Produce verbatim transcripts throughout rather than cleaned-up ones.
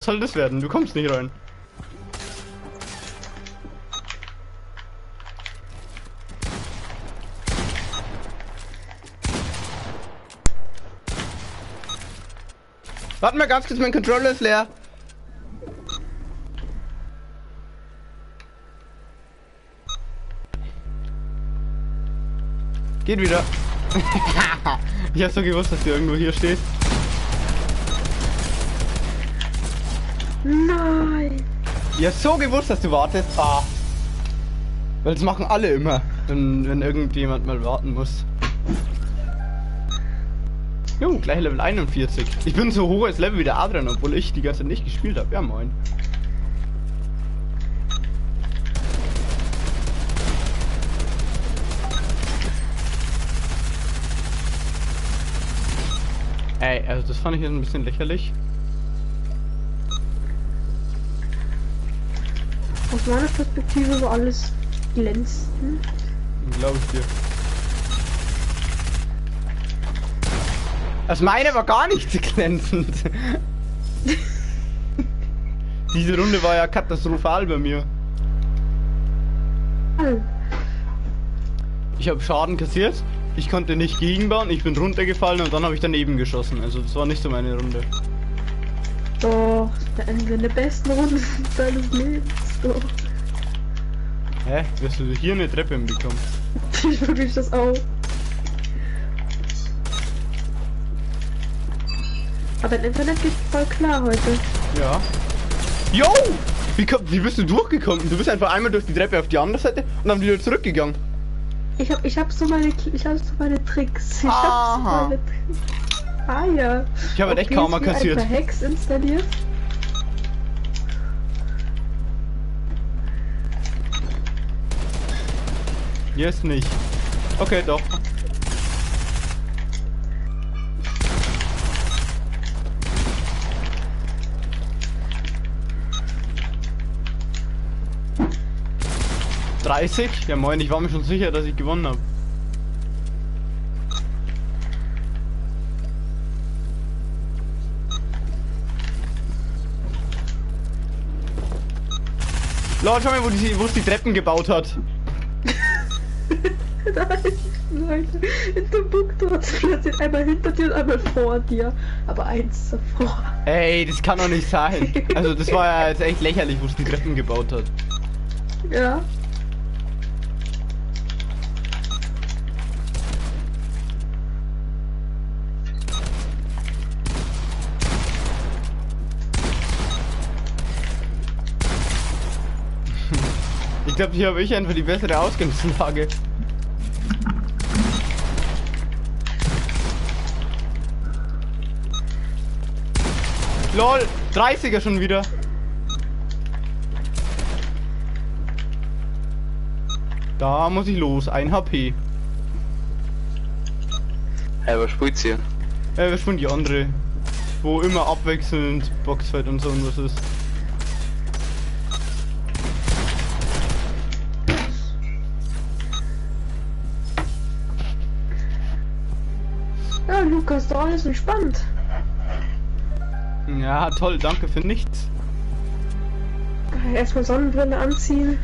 soll das werden? Du kommst nicht rein. Warte mal ganz kurz, mein Controller ist leer. Geht wieder. Ich hab so gewusst, dass du irgendwo hier stehst. Nein. Ich hab so gewusst, dass du wartest. Ah. Weil das machen alle immer, wenn, wenn irgendjemand mal warten muss. Jo, gleich Level einundvierzig. Ich bin so hoch als Level wie der Adrian, obwohl ich die ganze Zeit nicht gespielt habe. Ja, moin. Ey, also das fand ich jetzt ein bisschen lächerlich. Aus meiner Perspektive war alles glänzend. Glaube ich dir. Das meine war gar nicht so glänzend. Diese Runde war ja katastrophal bei mir. Ich habe Schaden kassiert, ich konnte nicht gegenbauen, ich bin runtergefallen und dann habe ich daneben geschossen. Also das war nicht so meine Runde. Doch, eine der besten Runden deines Lebens. Doch. Hä? Wirst du hier eine Treppe hinbekommen? Ich wirklich das auch. Aber dein Internet geht voll klar heute. Ja. Yo! Wie, wie bist du durchgekommen? Du bist einfach einmal durch die Treppe auf die andere Seite und dann wieder zurückgegangen. Ich hab, ich hab so meine, ich hab so meine Tricks. Ich Aha. hab so meine Tricks. Ah ja. Ich habe halt echt kaum mal kassiert. Ein paar Hacks installiert. Jetzt nicht. Okay, doch. dreißig? Ja moin, ich war mir schon sicher, dass ich gewonnen habe. Leute, schau mal, wo die, wo es die Treppen gebaut hat. Nein, Leute, in der Bunker hat es plötzlich einmal hinter dir und einmal vor dir. Aber eins davor. Ey, das kann doch nicht sein. Also das war ja jetzt echt lächerlich, wo es die Treppen gebaut hat. Ja. Ich glaube, hier habe ich einfach die bessere Ausgangslage. Lol, dreißiger schon wieder. Da muss ich los, ein H P. Hey, was spielt sie? Äh, wir spielen die andere. Wo immer abwechselnd Boxfight und so und was ist. Ja, Lukas, doch alles entspannt. Ja, toll, danke für nichts. Erstmal Sonnenbrille anziehen.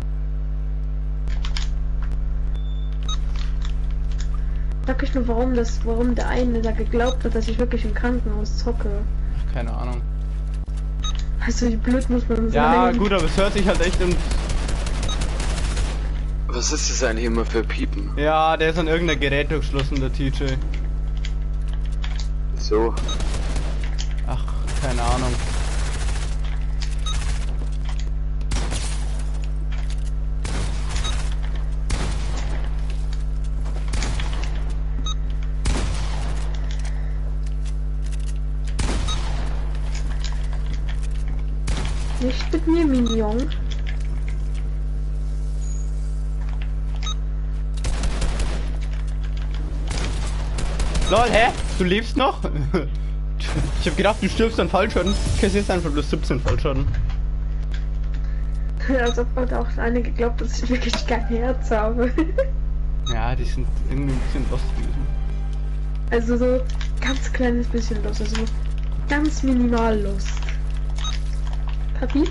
Sag ich nur, warum das, warum der eine da geglaubt hat, dass ich wirklich im Krankenhaus zocke. Keine Ahnung. Also wie blöd muss man sein. Ja, gut, aber es hört sich halt echt im... Was ist das eigentlich immer für Piepen? Ja, der ist an irgendeiner Gerät durchschlossen, der T J. So. Ach, keine Ahnung. Nicht mit mir, Minion. Lol, hä? Du lebst noch? Ich hab gedacht, du stirbst an Fallschaden. Kassierst einfach bloß siebzehn Fallschaden. Als ob hat auch eine geglaubt, dass ich wirklich kein Herz habe. Ja, die sind irgendwie ein bisschen lost gewesen. Also so ganz kleines bisschen los, also ganz minimal Lust. Papi?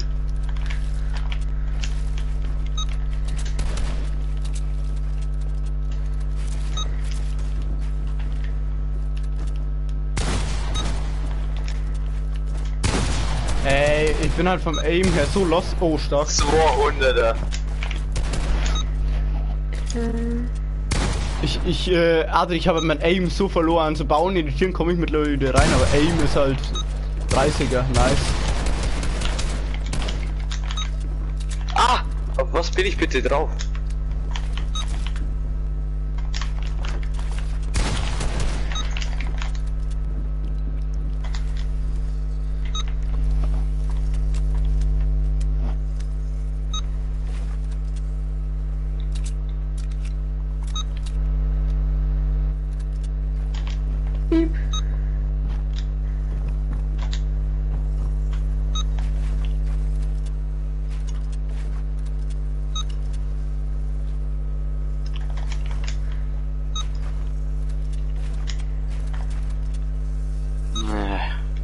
Ey, ich bin halt vom Aim her so lost. Oh, stark. zweihunderter. Äh, Ich, ich, äh, Adri, ich habe mein Aim so verloren. Zu bauen, in die Türen komme ich mittlerweile wieder rein, aber Aim ist halt dreißiger. Nice. Ah! Auf was bin ich bitte drauf? piep. Nee.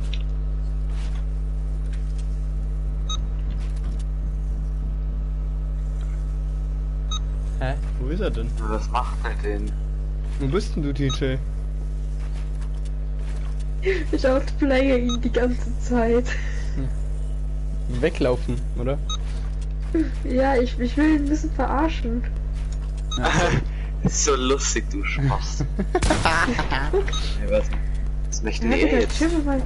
Hä? Wo ist er denn? Was macht er denn? Wo bist denn du, T J? Ich outplaye ihn die ganze Zeit. Weglaufen, oder? Ja, ich, ich will ihn ein bisschen verarschen. Ist so lustig, du Spaß. Nee, was? Was möchte Ja, er Digga, jetzt? chill mal.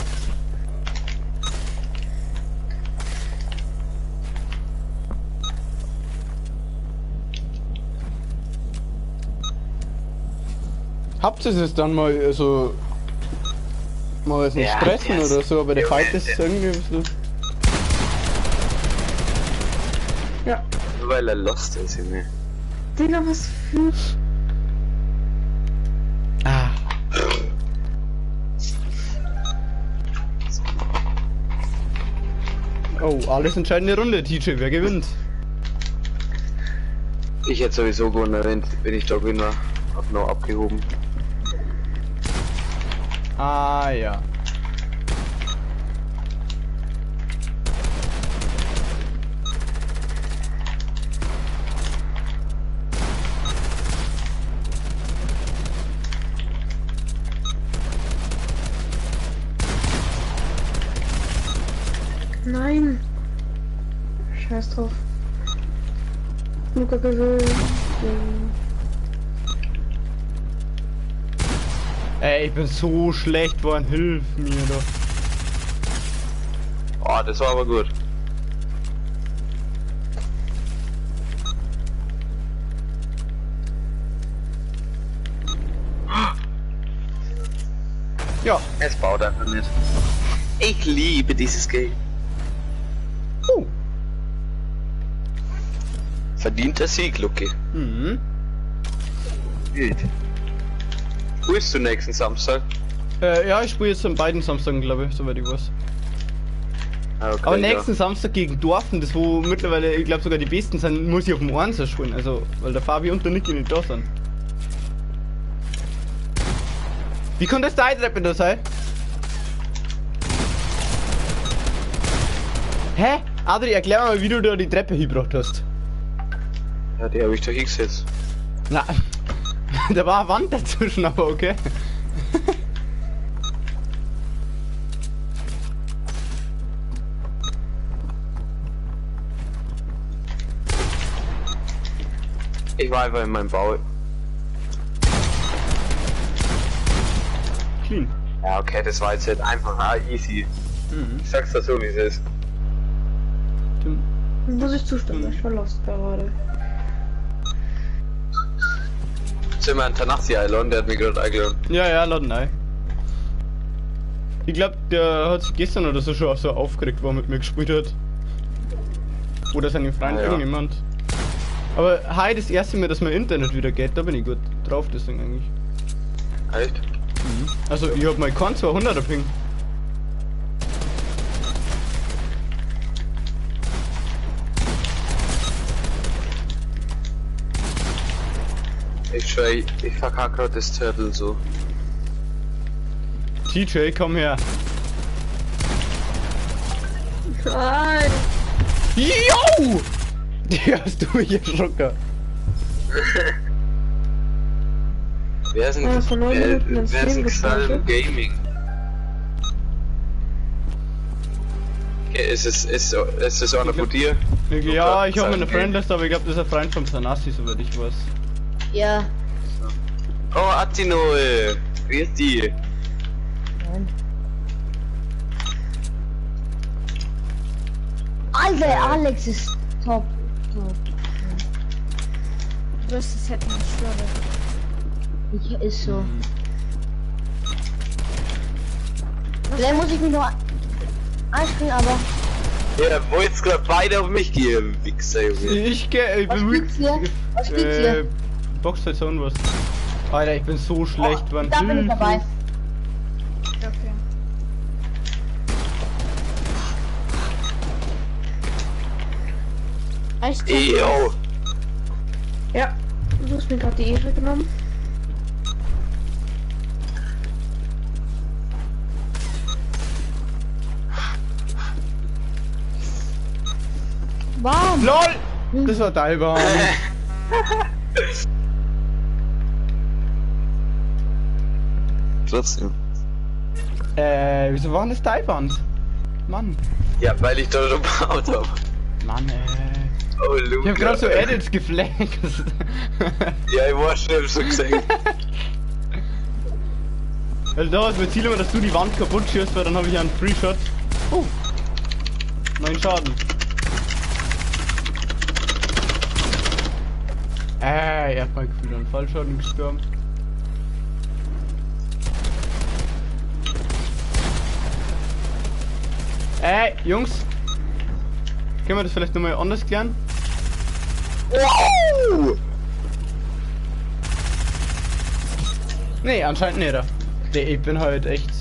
Habt ihr es dann mal, also, mal was nicht Ja, stressen der ist- oder so, aber der der- Fight ist der- irgendwie so. Ja. Nur weil er lost ist, Junge. Digga, was für... Ah. Oh, alles entscheidende Runde, T J, wer gewinnt? Ich hätte sowieso gewonnen, wenn, wenn ich da gewinne. Hab noch abgehoben. Ah, ja. Nein. Scheiß drauf. Luca gewöhnt. Ey, ich bin so schlecht worden, hilf mir doch. Oh, das war aber gut. Ja. Es baut einfach nicht. Ich liebe dieses Game. Uh. Verdienter Sieg, Lucky. Mhm. Wild. Spielst du nächsten Samstag? Äh, ja, ich spiele jetzt an beiden Samstagen, glaube ich, soweit ich weiß. Ah, okay, Aber ja. nächsten Samstag gegen Dorfen, das wo mittlerweile, ich glaube sogar die Besten sind, muss ich auf dem Einser spielen, also, weil der Fabi und der Niki nicht da sind. Wie kann das deine Treppe da sein? Hä? Adri, erklär mal, wie du da die Treppe hingebracht hast. Ja, die habe ich doch hingesetzt. Na, da war eine Wand dazwischen, aber okay. Ich war einfach in meinem Bau. Clean. Ja, okay, das war jetzt halt einfach ah, easy. Mhm. Ich sag's da so, wie es ist. Stimmt. Muss ich zustimmen, ich war lost gerade. Sind wir an Tanassi eingeladen, der hat mich gerade eingeladen. Ja, ja, laden ein. Ich glaube, der hat sich gestern oder so schon so aufgeregt, wo er mit mir gespielt hat. Oder seine Freund, Ah, ja. irgendjemand. Aber hi, das erste Mal, dass mein Internet wieder geht, da bin ich gut drauf, deswegen eigentlich. Echt? Also, ich hab mal keinen zweihunderter Ping. Ich schwör, ich, ich verkacke gerade das Turtle so. T J, komm her. Nein! Jo! Die hast du mich erschrocken. Wer ist denn, Ja, von neun wer, Minuten ins wer ist Leben denn Xalm gestartet. Gaming? Okay, ist es, ist, ist es einer von dir? Ja, ich habe Xalm eine Gaming. Friendlist, aber ich glaube, das ist ein Freund von Sanassi, soweit ich weiß. Ja. Oh, Attino, ey. Wie ist die? Nein. Alter, Alex ist top. Top. Du wirst es hätten nicht schwöre. Ich ist so. Vielleicht muss ich mich noch einspringen, aber. Ja, wo jetzt gerade beide auf mich gehen, Wichser, Junge. Ich gehe. Ich Was bin gibt's hier? Was gibt's hier? Boxer Zone was. Alter, ich bin so schlecht, Oh, wann. da bin ich dabei. Okay. Echt? Eyo. Ja, du hast mir gerade die Ehre genommen. Warm. LOL! Das war Dalban. Trotzdem. äh, wieso waren das Dalban? Mann. Ja, weil ich da schon gebaut hab. Mann, ey. Oh, Luca. Ich hab grad so Edits geflankt. Ja, ich war schon so gesehen. Also da ist mein Ziel immer, dass du die Wand kaputt schießt, weil dann habe ich einen Free Shot. Oh! Neun Schaden. Äh, er hat mal gefühlt einen Fallschaden gestorben. Äh, Jungs! Können wir das vielleicht nochmal anders klären? Wow! Nee, anscheinend nicht. Nee, ich bin halt echt.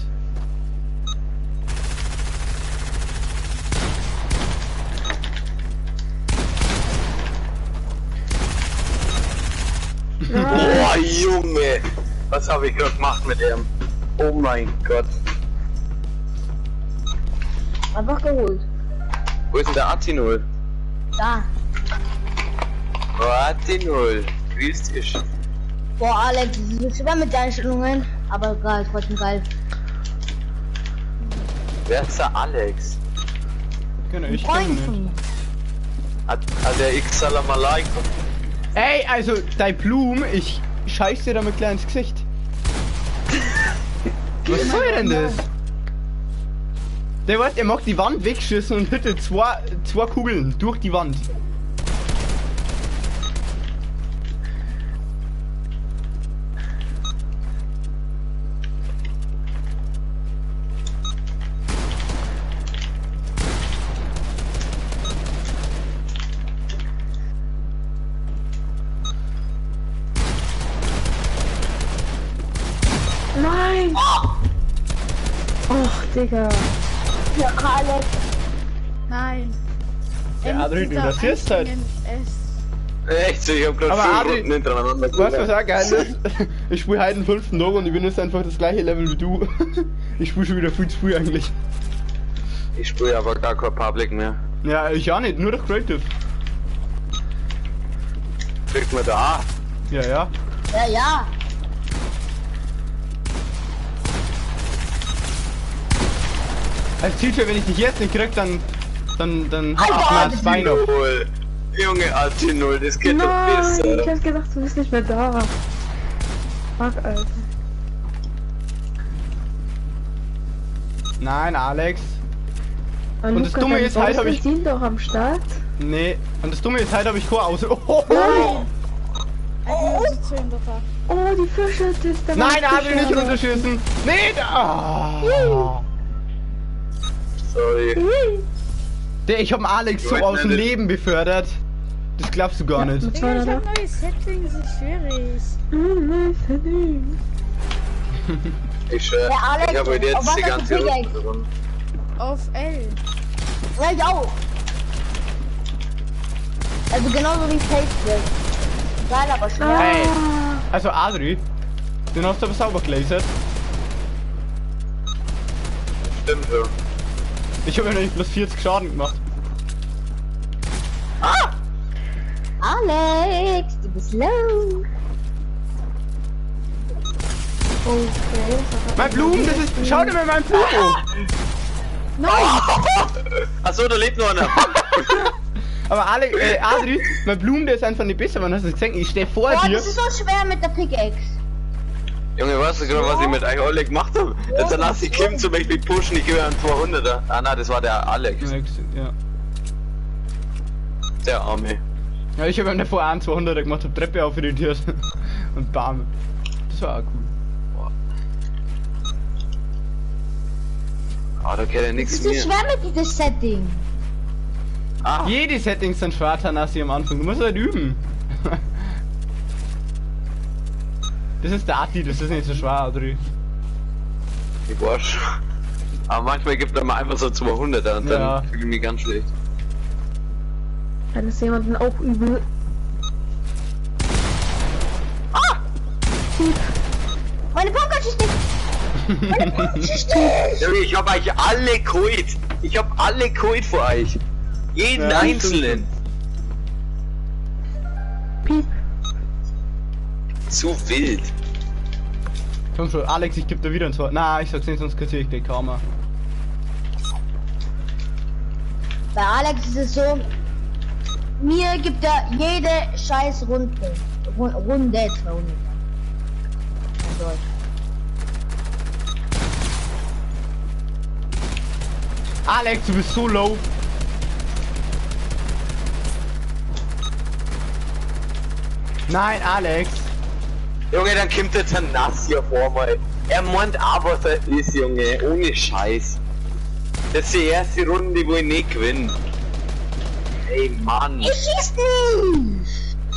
Boah, Junge! Was habe ich gerade gemacht mit dem? Oh mein Gott. Einfach geholt. Wo ist denn der Attino? Da. Oh, Attino. Grüß dich. Boah, Alex, das ist schwer mit deinen Stellungen. Aber geil, trotzdem geil. Wer ist der Alex? Genau, Ein ich kenn Freund ihn von nicht. mir. Hat, hat der X Salam alaikum? Ey, also, dein Blum, ich scheiß dir damit gleich ins Gesicht. Was soll denn das? Der Wort, er mag die Wand wegschießen und hittet zwei, zwei Kugeln durch die Wand. Nein! Och, Digga. Ja, Alex. Nein. Ja, Endlich Adrian, du da rasierst halt. einspringen, Es. Echt so, ich hab grad Aber fünf Adri- Runden hintereinander Weißt du, was gewonnen. auch geil ist? Ich spiele heute den fünften Tag und ich bin jetzt einfach das gleiche Level wie du. Ich spiele schon wieder viel zu früh eigentlich. Ich spiele aber gar kein Public mehr. Ja, ich auch nicht, nur durch Creative. Kriegt man da? Ja, ja. Ja, ja. Als Teacher, wenn ich dich jetzt nicht krieg, dann. dann. dann Alter, hab ich mir das das Bein auf. Null. Junge, Attino, das geht doch Nein, ich besser. hab gedacht, du bist nicht mehr da. Fuck, Alter. Nein, Alex. Und, Und das Dumme ist, halt hab ich- sind doch am Start. Nee. Und das Dumme ist, heute habe ich Chor aus. Oh, Nein! Oh. So in der Tat. Oh, die Fische ist da. Nein, Adrian, nicht runterschießen! Nee, da! Ah. Sorry. Der, ich hab den Alex so aus dem Leben befördert. Das glaubst du gar nicht. Was Digga, war ich da? hab neue Settings, ist schwierig. Hm, nein, verdammt. Ich schwör, Der Alex, ich hab heute auf jetzt was die hast du ganze Pickaxe? Runde gewonnen. Auf L. Ja, ich auch. Also genauso wie Facebook. Geil, aber schwer. Hey. Also Adri, den hast du aber sauber gelasert. Stimmt so. Ich habe ja nicht plus vierzig Schaden gemacht. Alex, du bist low. Okay. Mein Blumen, das ist. Schau dir mal meinen Blumen an. Achso, da lebt noch einer. Aber Alex, äh, Adri, mein Blumen, der ist einfach nicht besser, wann hast du das gesehen? Ich stehe vor Boah, dir. das ist so schwer mit der Pickaxe. Junge, weißt du gerade, was ich mit euch alle gemacht habe? Jetzt lass ich Kim zum Beispiel pushen, ich gehöre an zweihunderter. Ah nein, das war der Alex. Ja. Der Arme. Ja, ich habe ihm davor einen zweihunderter gemacht, hab Treppe aufirritiert. Und bam. Das war auch cool. Ah, da kennt er Das nichts ist so mehr. schwer mit diesem Setting. Ah, Jede Settings sind schwer, Tanassi, am Anfang. Du musst halt üben. Das ist der Ati, das ist nicht so schwer, Adri. ich weiß schon. Aber manchmal gibt er mir einfach so zweihunderter und dann Ja. fühle ich mich ganz schlecht. Kann es jemanden auch übel. Meine Bunkergeschichte. Meine Bunkergeschichte. Junge, ich hab euch alle geholt. Ich hab alle geholt für euch. Jeden Ja, einzelnen. Piep. Zu wild. Komm schon, Alex, ich geb dir wieder ein Tor. Na, ich sag's nicht, sonst kassiere ich den Karma. Bei Alex ist es so, mir gibt er jede scheiß Runde. Ru- Runde, zwei Runde. Mein Gott. Alex, du bist so low. Nein, Alex. Junge, dann kommt jetzt ein Nass hier vor mir. Er meint aber, was er ist, Junge. Ohne Scheiß. Das ist die erste Runde, wo ich nicht gewinne. Ey, Mann. Ich schieß nicht!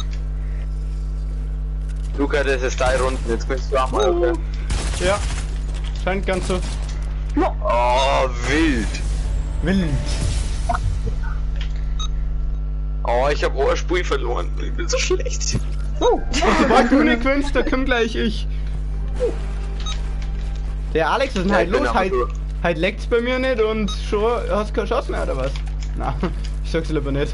Luca, das ist deine Runden. Jetzt kannst du auch mal, okay? Ja. Scheint ganz so Oh, wild. wild. Oh, ich hab ein Spiel verloren. Ich bin so schlecht. Sobald du nicht gewinnst, da komm gleich ich. Der Alex ist Ja, halt ich bin los, auch halt, so. halt leckt's bei mir nicht und schon hast keine Chance mehr oder was? Na, ich sag's lieber nicht. Ich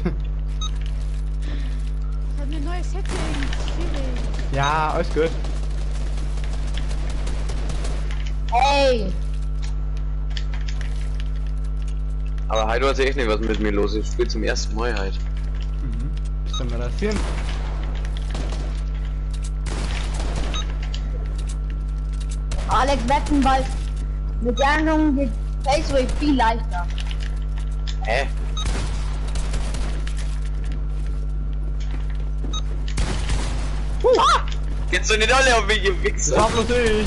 hab eine neue Setting. Schwierig. Ja, alles gut. Ey! Aber heute weiß ich echt nicht, was mit mir los ist. Ich spiele zum ersten Mal halt. Mhm. Bist du mal rasieren? Alex Wettenball mit der Ernennung geht Faceway viel leichter. Hä? Ah! Jetzt sind nicht alle auf mich, ihr Das Wichser. war bloß ich.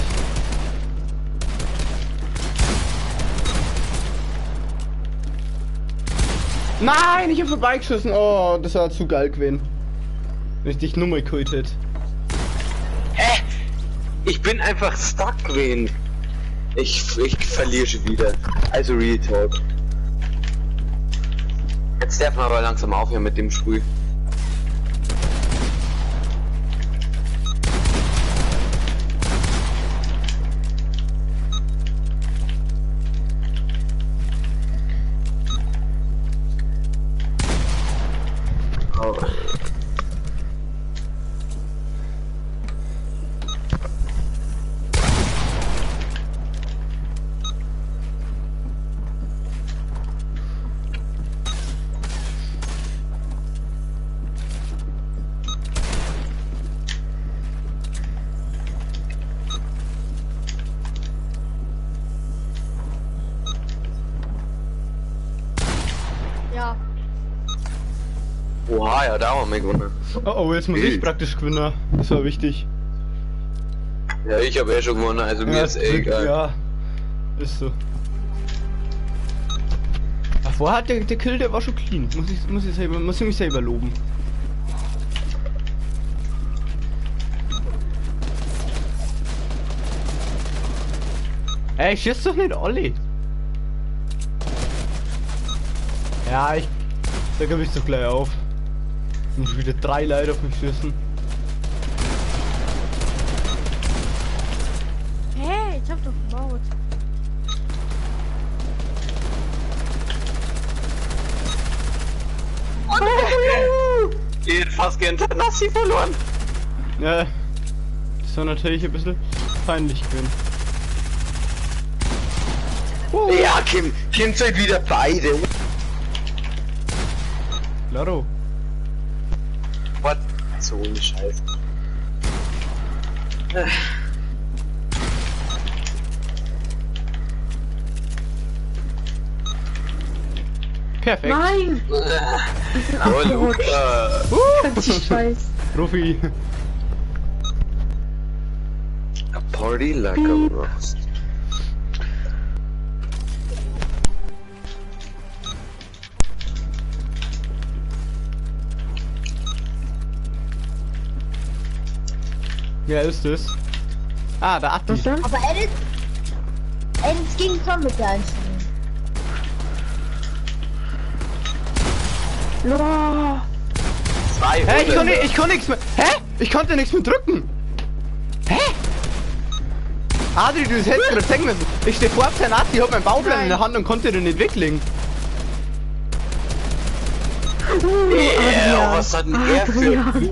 Nein, ich hab vorbeigeschossen. Oh, das war zu geil gewesen. Wenn ich dich nur mal geholt hätte. Hä? Ich bin einfach stuck gewesen. Ich, ich verliere schon wieder. Also Real Talk. Jetzt darf man aber langsam aufhören mit dem Spiel. Oh. Ja. Oha, ja, da haben wir gewonnen. Oh, oh, jetzt muss ich Wild. praktisch gewinnen. Das war wichtig. Ja, ich habe eh schon gewonnen, also mir ist eh egal. Ja, ist so. Ach, vorher hat der, der Kill, der war schon clean. Muss ich, muss ich, selber, muss ich mich selber loben. Ey, ich schieß doch nicht alle. Ja, ich. Da gebe ich doch gleich auf. Und schon wieder drei Leute auf mich schießen. Hey, ich hab doch gebaut. Ihr fast gegen Tanassi verloren. Ja, das war natürlich ein bisschen peinlich gewesen. Oh. Ja, Kim, Kim seid wieder beide. Claro. What? So ohne Scheiß. Perfekt. Nein! Oh, Luca. Ganz scheiß. Profi. A party like a roast. Wer ist das? Ah, der Atti. Was denn? Aber Edit. Edit ging schon mit der Einstellung. No. Zwei Hä, ich konnte, Hunde. ich konnte nichts mehr. Hä? Ich konnte nichts mehr drücken. Hä? Adri, du hättest gerade zeigen müssen. Ich stehe vor sein Atti, hab mein Bauplan in der Hand und konnte den nicht weglegen. Uh, Yeah, was hat denn er für... Adrian.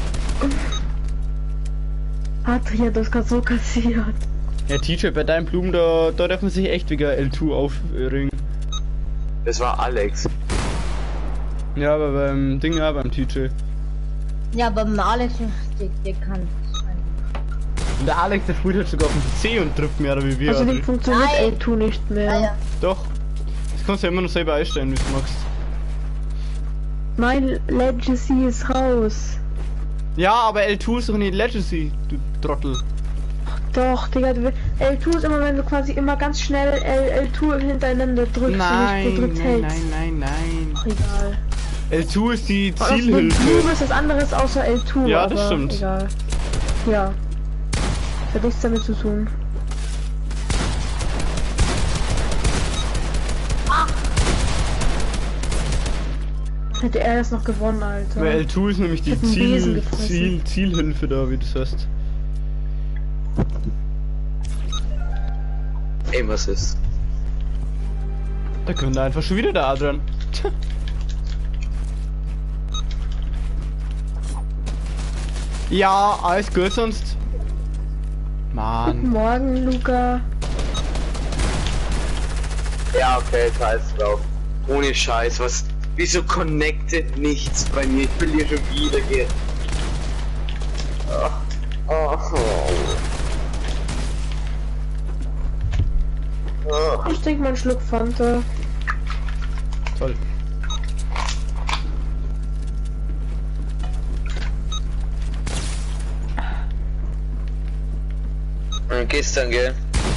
Adrian, das hat so kassiert. Ja, T J, bei deinen Blumen, da, da darf man sich echt wegen L zwei aufregen. Das war Alex. Ja, aber beim Ding auch beim T J. Ja, aber beim Alex, der, der kann. Und der Alex, der spielt halt sogar auf dem P C und trifft mehr wie wir. Außerdem Adri. funktioniert Nein. L zwei nicht mehr. Ja, ja. Doch. Das kannst du ja immer noch selber einstellen, wie du magst. Mein Legacy ist raus. Ja, aber L zwei ist doch nicht Legacy, du Trottel. Doch, Digga, du will- L zwei ist immer, wenn du quasi immer ganz schnell L, L2 hintereinander drückst Nein, und nicht gedrückt nein, hältst. nein, nein, nein. Ach, egal. L zwei ist die Und Blume Zielhilfe. ist was anderes außer L zwei. Ja, das aber stimmt. Egal. Ja. Hat nichts damit zu tun. Hätte er das noch gewonnen, Alter. Weil L zwei ist nämlich die Hat einen Besen Ziel, gefressen. Ziel, Zielhilfe da, wie du sagst. Ey, was ist? Da könnte einfach schon wieder der Adrian. Tja. Ja, alles gut sonst. Guten Mann. Morgen, Luca. Ja, okay, scheiß drauf. Ohne Scheiß, was... Wieso connected nichts bei mir? Ich will hier schon wieder gehen. Oh. Oh. Oh. Ich trinke mal einen Schluck Fanta. Toll. Äh, gestern, gell?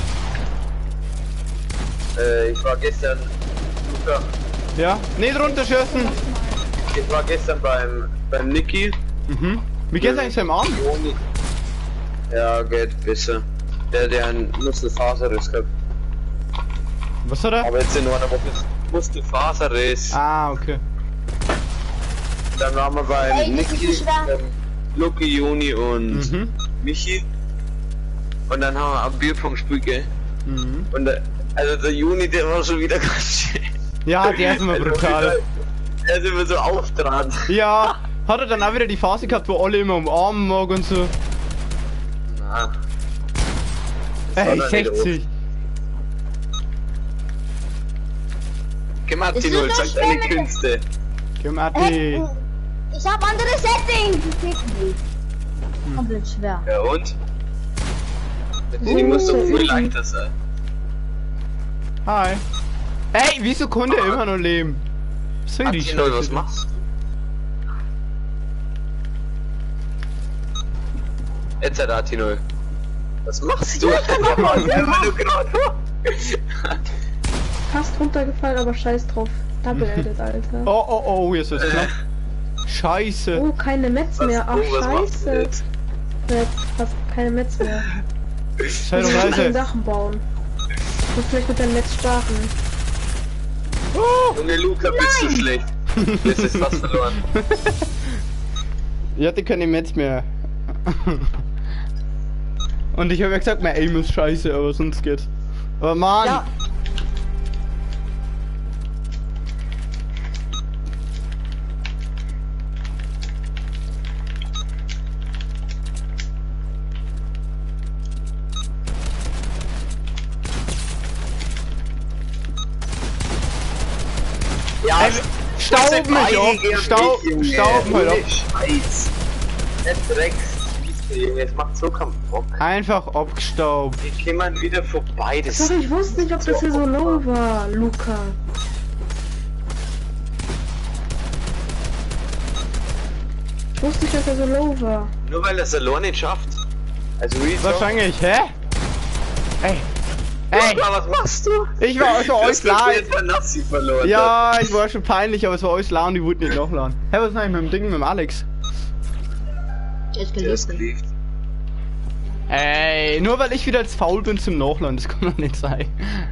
Äh, ich war gestern... Luca, Ja, nicht runterschießen. ich war gestern beim... beim Niki. Mhm. Wie geht's eigentlich seinem Arm? Joni. Ja, geht besser. Der, der einen Muskelfaserriss gehabt. Was hat er? Aber jetzt in einer Woche Muskelfaserriss. Ah, okay. Dann waren wir beim Ey, das ist Niki, nicht schwer. beim Luki, Joni und Mhm. Michi. Und dann haben wir am Bierpong gespielt, gell? Mhm. Und der, also der Juni, der war schon wieder ganz schön. Ja, der ist immer Also brutal. wieder- Er ist immer so auftragend. Ja, hat er dann auch wieder die Phase gehabt, wo alle immer umarmen mag und so. Na. Das war Ey, dann nicht sechzig. Geh mal, Ist Tino, das so sag schwer deine mit der- Künste. Komm, Hey, Atti. ich hab andere Settings. Das geht nicht. Komplett schwer. Ja und? Mit denen muss doch viel leichter sein. Hi. Ey, wieso konnte er immer noch leben? Was soll die Tino, was Scheiße? machst du? Jetzt hat Tino. Was machst du? Wenn du gerade... Fast runtergefallen, aber scheiß drauf. Double Edit, Alter. Oh, oh, oh, jetzt wird's knapp. Scheiße. Oh, keine Metz mehr. Ach, oh, was machst du scheiße. jetzt? Jetzt fast keine Metz mehr. Sei doch Ich muss an leise. Sachen bauen. Ich muss vielleicht mit dem Netz starten. Oh. Junge Luca, bist du schlecht. Jetzt ist fast verloren. Ich hatte keine Metz mehr. Und ich habe ja gesagt, mein Aim ist scheiße, aber sonst geht's. Aber Mann. Ja. Ja, Ey, Stauben halt auf! Stau Stauben halt auf! Scheiß! Der Dreck! Junge, es macht so keinen Bock. Einfach abgestaubt. Wie kann man wieder vorbei? Das Sorry, ich wusste nicht, ob das hier so low war, Luca. Ich wusste nicht, dass er so low war. Nur weil er es alleine nicht schafft. Also wie Wahrscheinlich, hä? Ey! Ey! Luca, was machst du? Ich war für euch klar! Jetzt mal Nassi verloren. Ja, ich war schon peinlich, aber es war euch laut, die wollten nicht nachladen. Hä, was ist eigentlich mit dem Ding mit dem Alex? Der ist Der ist geliebt. geliebt. Ey, nur weil ich wieder jetzt faul bin zum Nachladen, das kann doch nicht sein.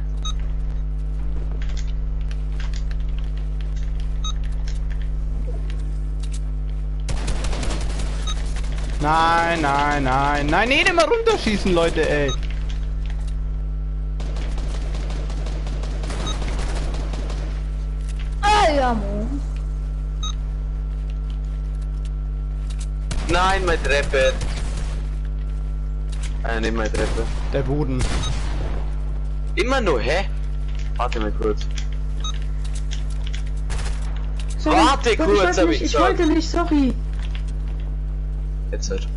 Nein, nein, nein, nein, nicht immer runterschießen, Leute, ey. Ah, ja, Mann. Nein, meine Treppe. Äh, nicht meine Treppe. Der Boden. Immer nur, hä? Warte mal kurz. Sorry, Warte ich kurz, wollte hab nicht, ich ich gesagt. wollte nicht, sorry. Jetzt halt.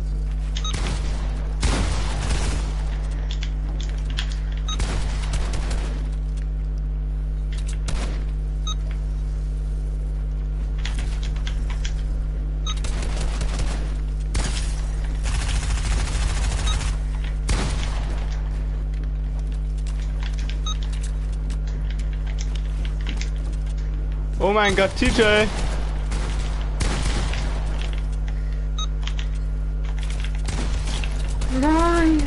Oh mein Gott, T J! Nein.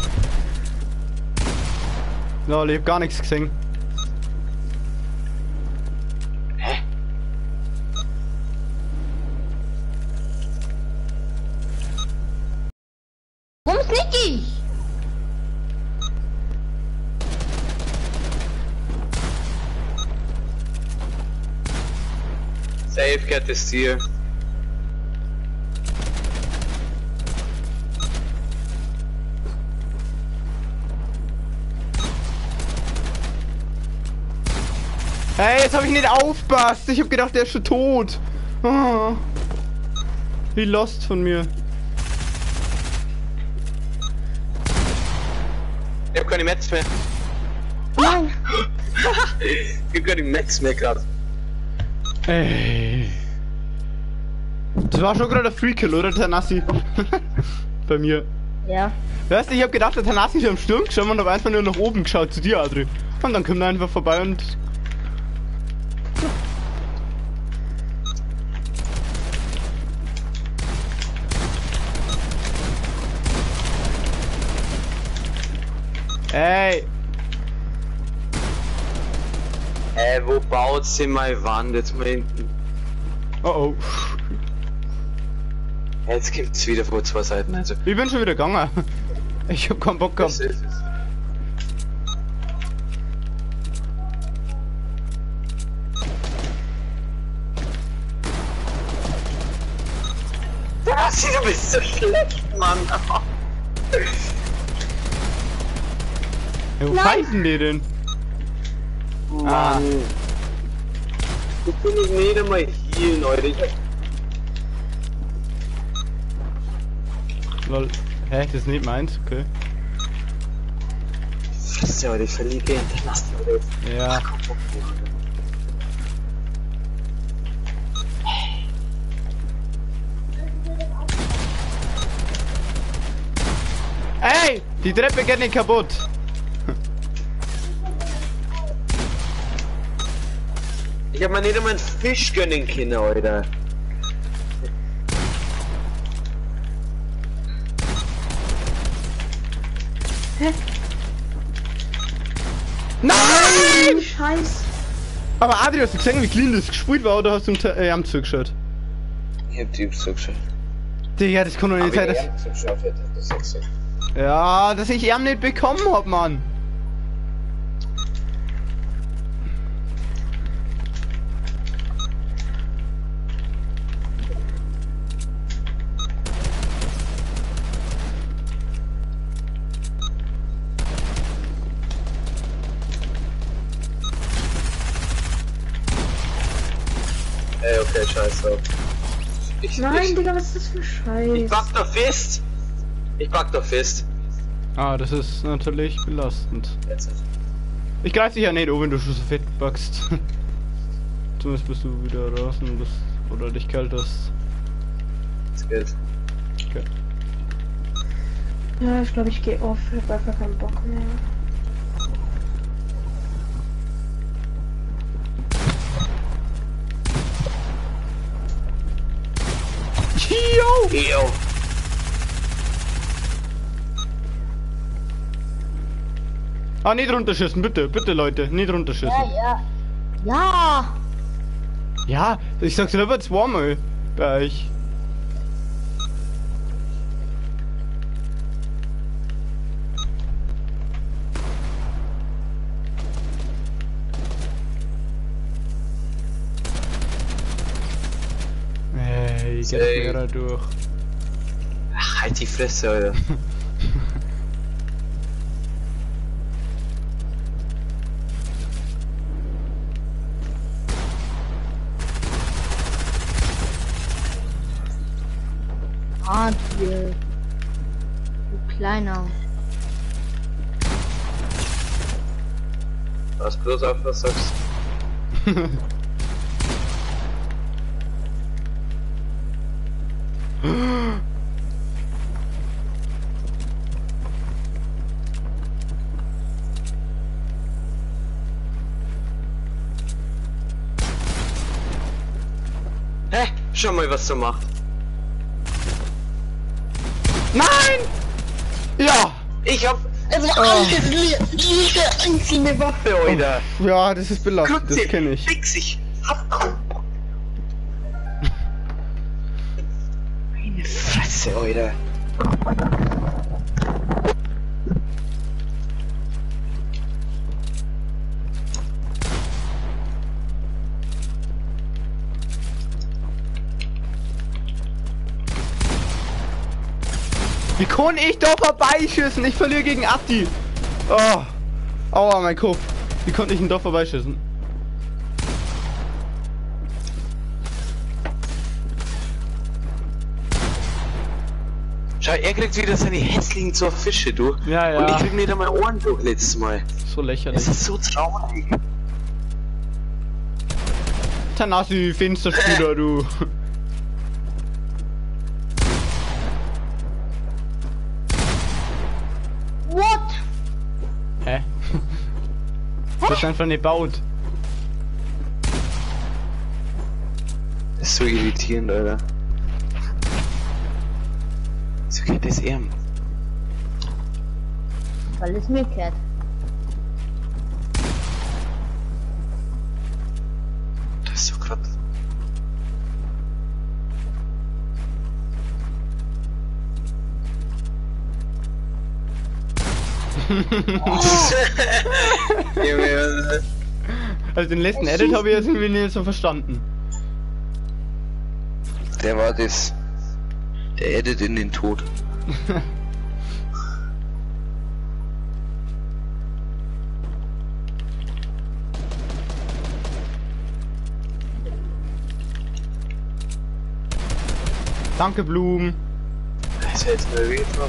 Lol, ich hab gar nichts gesehen. Hä? Warum snick ich? Safe Cat ist hier. Hey, jetzt hab ich nicht aufpasst. Ich hab gedacht, der ist schon tot. Oh. Wie lost von mir. Ich hab keine Metz mehr. Nein. Ich hab keine Metz mehr gerade. Ey. Das war schon gerade der Free-Kill, oder, Tanassi? Bei mir. Ja. Weißt du, ich hab gedacht, der Tanassi ist am Sturm geschoben und hab einfach nur nach oben geschaut, zu dir, Adri. Und dann kommt er einfach vorbei und... Ey! Äh, wo baut sie meine Wand? Jetzt mal hinten. Oh oh. Jetzt gibt's wieder vor zwei Seiten, also. Ich bin schon wieder gegangen. Ich hab keinen Bock Das gehabt. ist es. Nassi, du bist so schlecht, Mann. Ja, wo fighten die denn? Ah. Mann. Ich bin nicht nicht einmal hier, Leute. Ich hab... Lol. Hä, das ist nicht meins, okay. Fresse, Leute, ich verliere gegen den Nassi, Leute. Ja. Ey! Die Treppe geht nicht kaputt! Ich hab mir nicht einmal einen Fisch gönnen können, Alter. Nein! Scheiß. Aber Adri, hast du gesehen, wie clean das gespielt war, oder hast du ihm äh, am zugeschaut? Ich hab die zugeschaut. Digga, das kann doch nicht sein, dass... zugeschaut hätte, das sagst du. Ja, dass ich ihn nicht bekommen hab, Mann. Ey, okay, scheiße. Ich, Nein, ich, Digga, was ist das für Scheiß? ich pack da fest. Ich pack da fest. Ah, das ist natürlich belastend. Jetzt. Ich greife dich ja nicht an, wenn du schon so fett backst. Zumindest bist du wieder draußen bist oder dich kalt hast. Das geht. Okay. Ja, ich glaube, ich gehe auf. Ich habe einfach keinen Bock mehr. Yo! Yo. Ah, nicht runterschießen, bitte, bitte Leute, nicht runterschießen. Ja, ja. Ja. Ja, ich sag's selber zweimal bei euch. Ey, ich Ey. geh da durch. Ach, halt die Fresse, Alter. Adriel. Du Kleiner. Pass bloß auf, was sagst. Hä? Schau mal, was du machst. Nein! Ja! Ich hab. Es war alles jede einzelne Waffe, Alter. Ja, das ist belastend, Guck das dir, kenne ich. Fix ich. Hab. Meine Fresse, Alter. Wie kann ich da vorbeischießen? Ich verliere gegen Atti. Oh. Aua, mein Kopf. Wie konnte ich denn da vorbeischießen? Schau, er kriegt wieder seine hässlichen zur Fische, du. Ja, ja. Und ich krieg nicht einmal Ohren durch letztes Mal. So lächerlich. Es ist so traurig. Tanasi, Fensterspieler, du. What? Hä? Das ist einfach nicht baut. Das ist so irritierend, Alter. So geht das eben. Weil es mir kehrt. Das ist so grad. Junge, Also den letzten Edit habe ich jetzt irgendwie nicht so verstanden. der war das. Der Edit in den Tod. Danke, Blumen. Das hätte mir weh getan.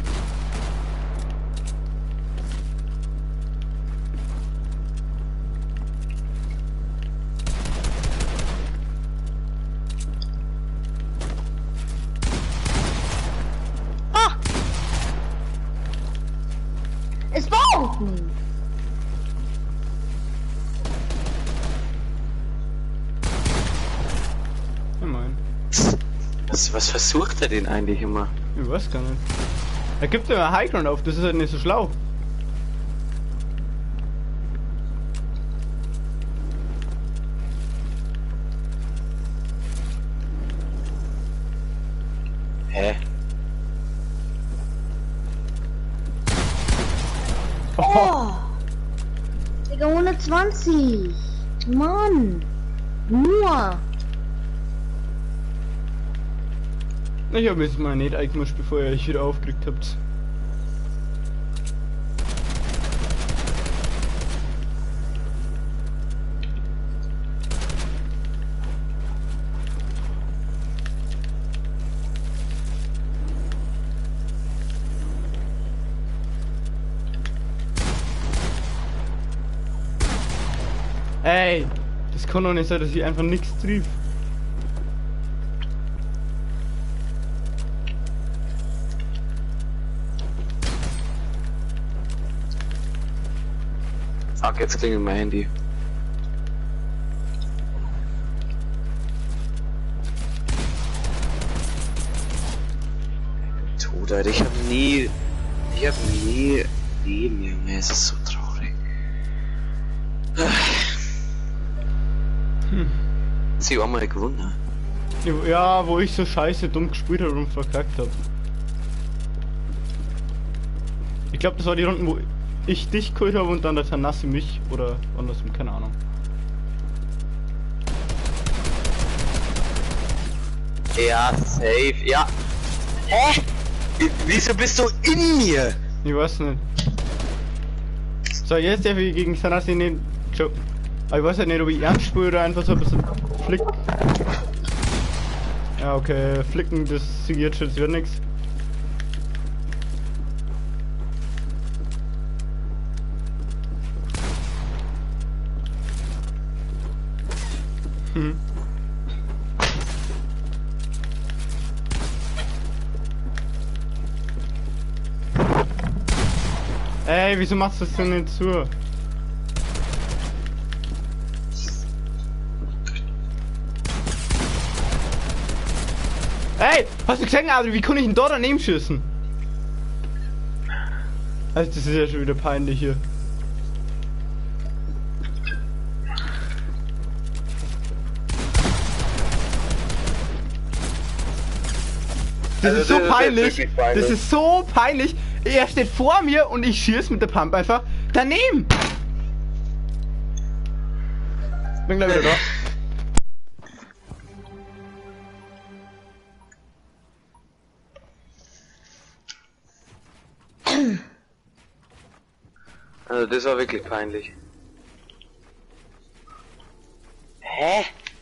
Es baut nicht. Ja, moin. Was, was versucht er denn eigentlich immer? Ich weiß gar nicht. Er gibt immer Highground auf, das ist halt nicht so schlau. Hä? Oh! Digga, hundertzwanzig! Mann! Nur! Ich habe jetzt mal nicht eingemischt, bevor ihr euch wieder aufgeregt habt. Ey, das kann doch nicht sein, dass ich einfach nichts triff. Fuck, jetzt klingelt mein Handy. Tot, Alter, ich hab nie... Ich hab nie... Leben, Junge, es ist so traurig. Hm. Sie haben mal gewonnen. Ja, wo ich so scheiße dumm gespielt habe und verkackt hab. Ich glaube, das war die Runden, wo ich dich geholt habe und dann der Tanassi mich oder andersrum, keine Ahnung. Ja, safe, ja. Hä? Wieso bist du in mir? Ich weiß nicht. So, jetzt darf ich gegen Tanassi nicht joken. Aber ich weiß halt nicht, ob ich ernst spiele oder einfach so ein bisschen flick. Ja, okay, flicken, das sieht jetzt schon, das wird nix. Hm. Ey, wieso machst du das denn nicht zu? Ey, hast du gesehen, Adri, wie kann ich denn da daneben schießen? Also das ist ja schon wieder peinlich hier. Das Also ist so das ist peinlich. wirklich peinlich. Das ist so peinlich. Er steht vor mir und ich schieße mit der Pump einfach daneben. Bin gleich wieder da. Also das war wirklich peinlich. Hä?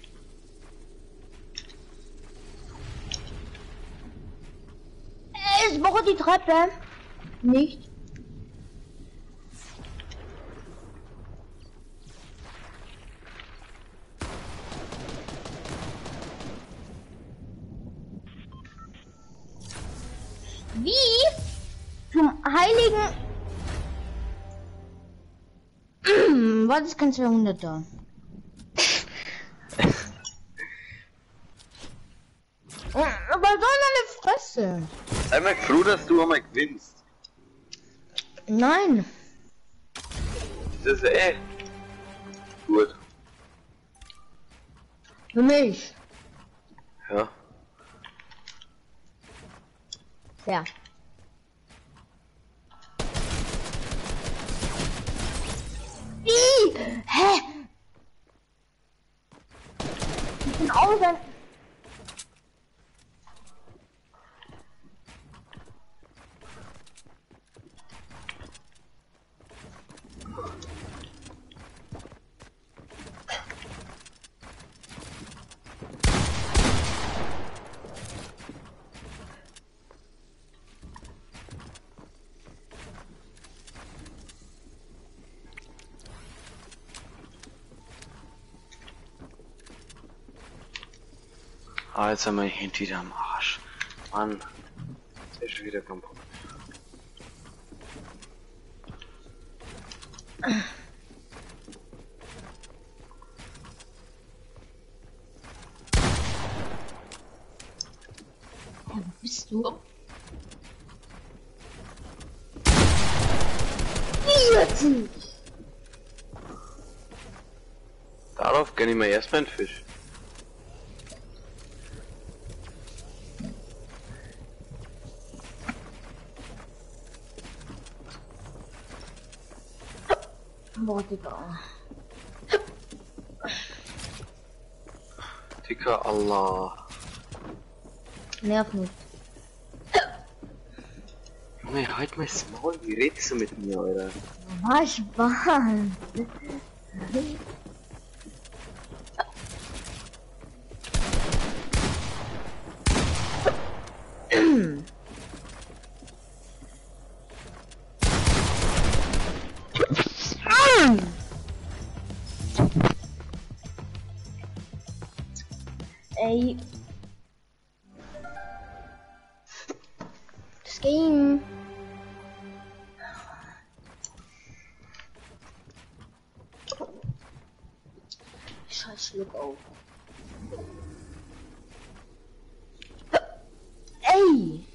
Ich brauche die Treppe. Nicht. Wie? Zum heiligen... Was ist kein zweihunderter? Aber so eine Fresse. Sei mal froh, dass du einmal gewinnst. Nein. Das ist eh gut. Für mich. Ja. Ja. Wie? Hä? Ich bin auch ein... Ah, jetzt haben wir ihn wieder am Arsch. Mann. Der ist schon wieder kaputt. Wo bist du? vierzig! Darauf gönne ich mir erstmal einen Fisch. Boah, Digga. Dicker Allah. Nerv nicht. Junge, halt mal das Maul, wie redest du mit mir, Alter? War Spaß. Ey. Das Game. Scheiß Schluck auf. Ey.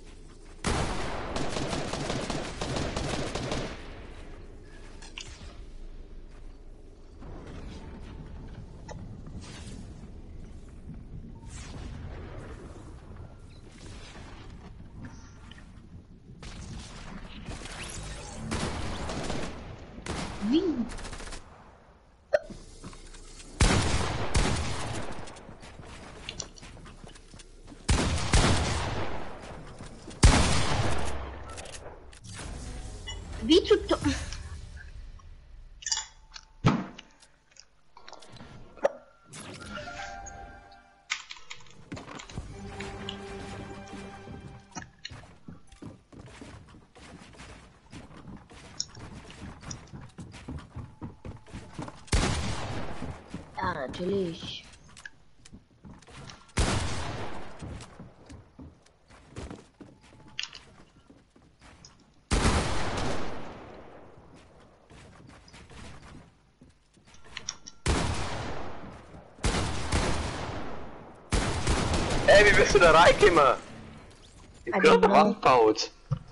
Wie? Wie zu do- Ja, natürlich. Ey, wie bist du da reingekommen? Ich hab I don't grad eine know. Wand gebaut.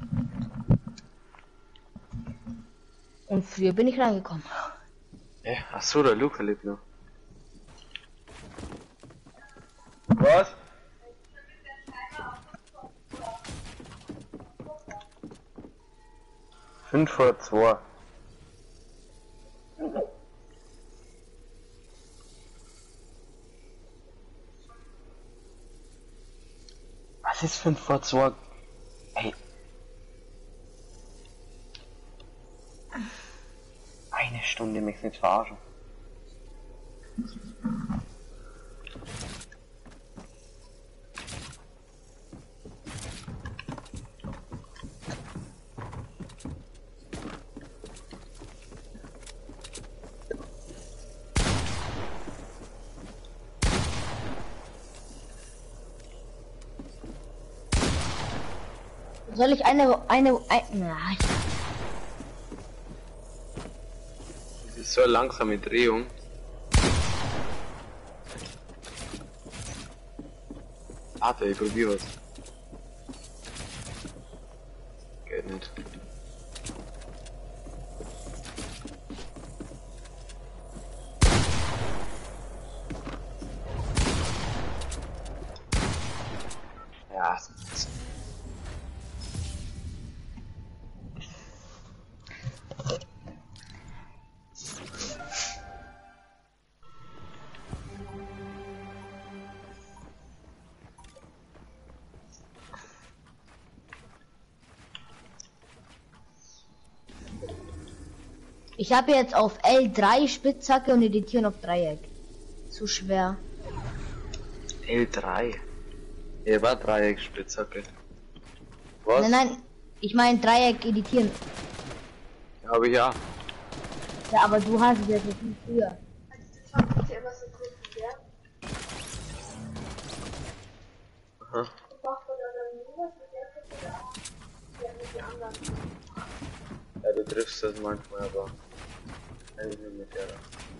Und früher bin ich reingekommen. Ja, achso, der Luca lebt noch. Was? Fünf vor zwei. Was ist fünf vor zwei? Ey. Eine Stunde, mich nicht verarschen. Soll ich eine, eine, ein, na, Das ist so eine langsame Drehung. Warte, ich probier was. Geht nicht. Ja. ich habe jetzt auf L drei Spitzhacke und editieren auf Dreieck. Zu schwer. L drei. Er war Dreieck Spitzhacke. Was? Nein, nein, ich meine Dreieck editieren. Ja, aber ja. Ja, aber du hast es ja so viel früher. Aha. Ja, du triffst das manchmal, aber ich will mit der.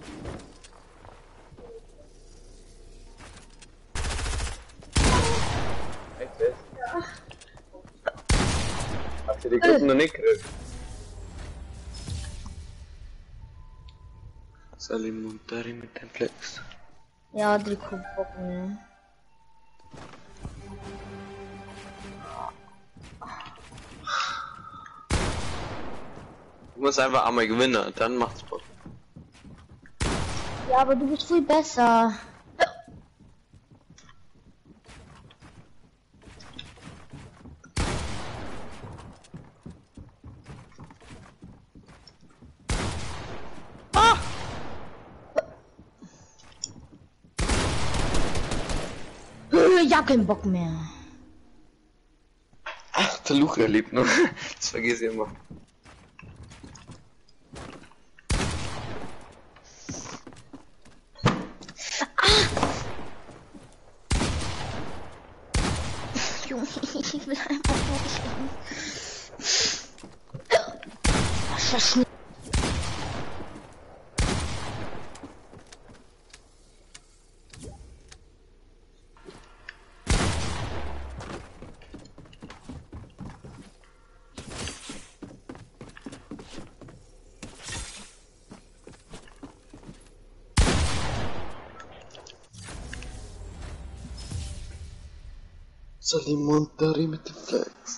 Echt jetzt? Ja. Hast du die Gruppen noch nicht gekriegt? Soll ich montare mit dem Flex? Ja, die Bock mehr. Du musst einfach einmal gewinnen, dann macht's Bock. Ja, aber du bist viel besser. Ah! Ich hab keinen Bock mehr. Ach, der Luca lebt noch. Das vergesse ich immer. Ich will einfach nur verschnitten. Salimontari mit dem Flex.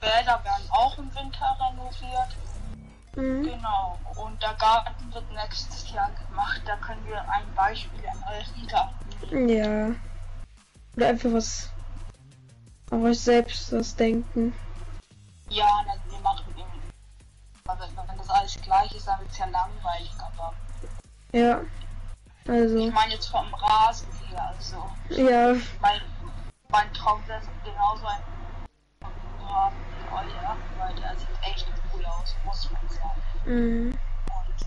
Bäder werden auch im Winter renoviert. Mhm. Genau. Und der Garten wird nächstes Jahr gemacht. Da können wir ein Beispiel an euren Garten nehmen. Ja. Oder einfach was auf euch selbst was denken. Ja, dann wir machen irgendwie. Aber wenn das alles gleich ist, dann wird es ja langweilig, aber. Ja. Also. Ich meine jetzt vom Rasen hier, also. Ja. Mein, mein Traum wäre genauso ein haben wie euer, weil der sieht echt cool aus, muss man sagen. Mhm. Und,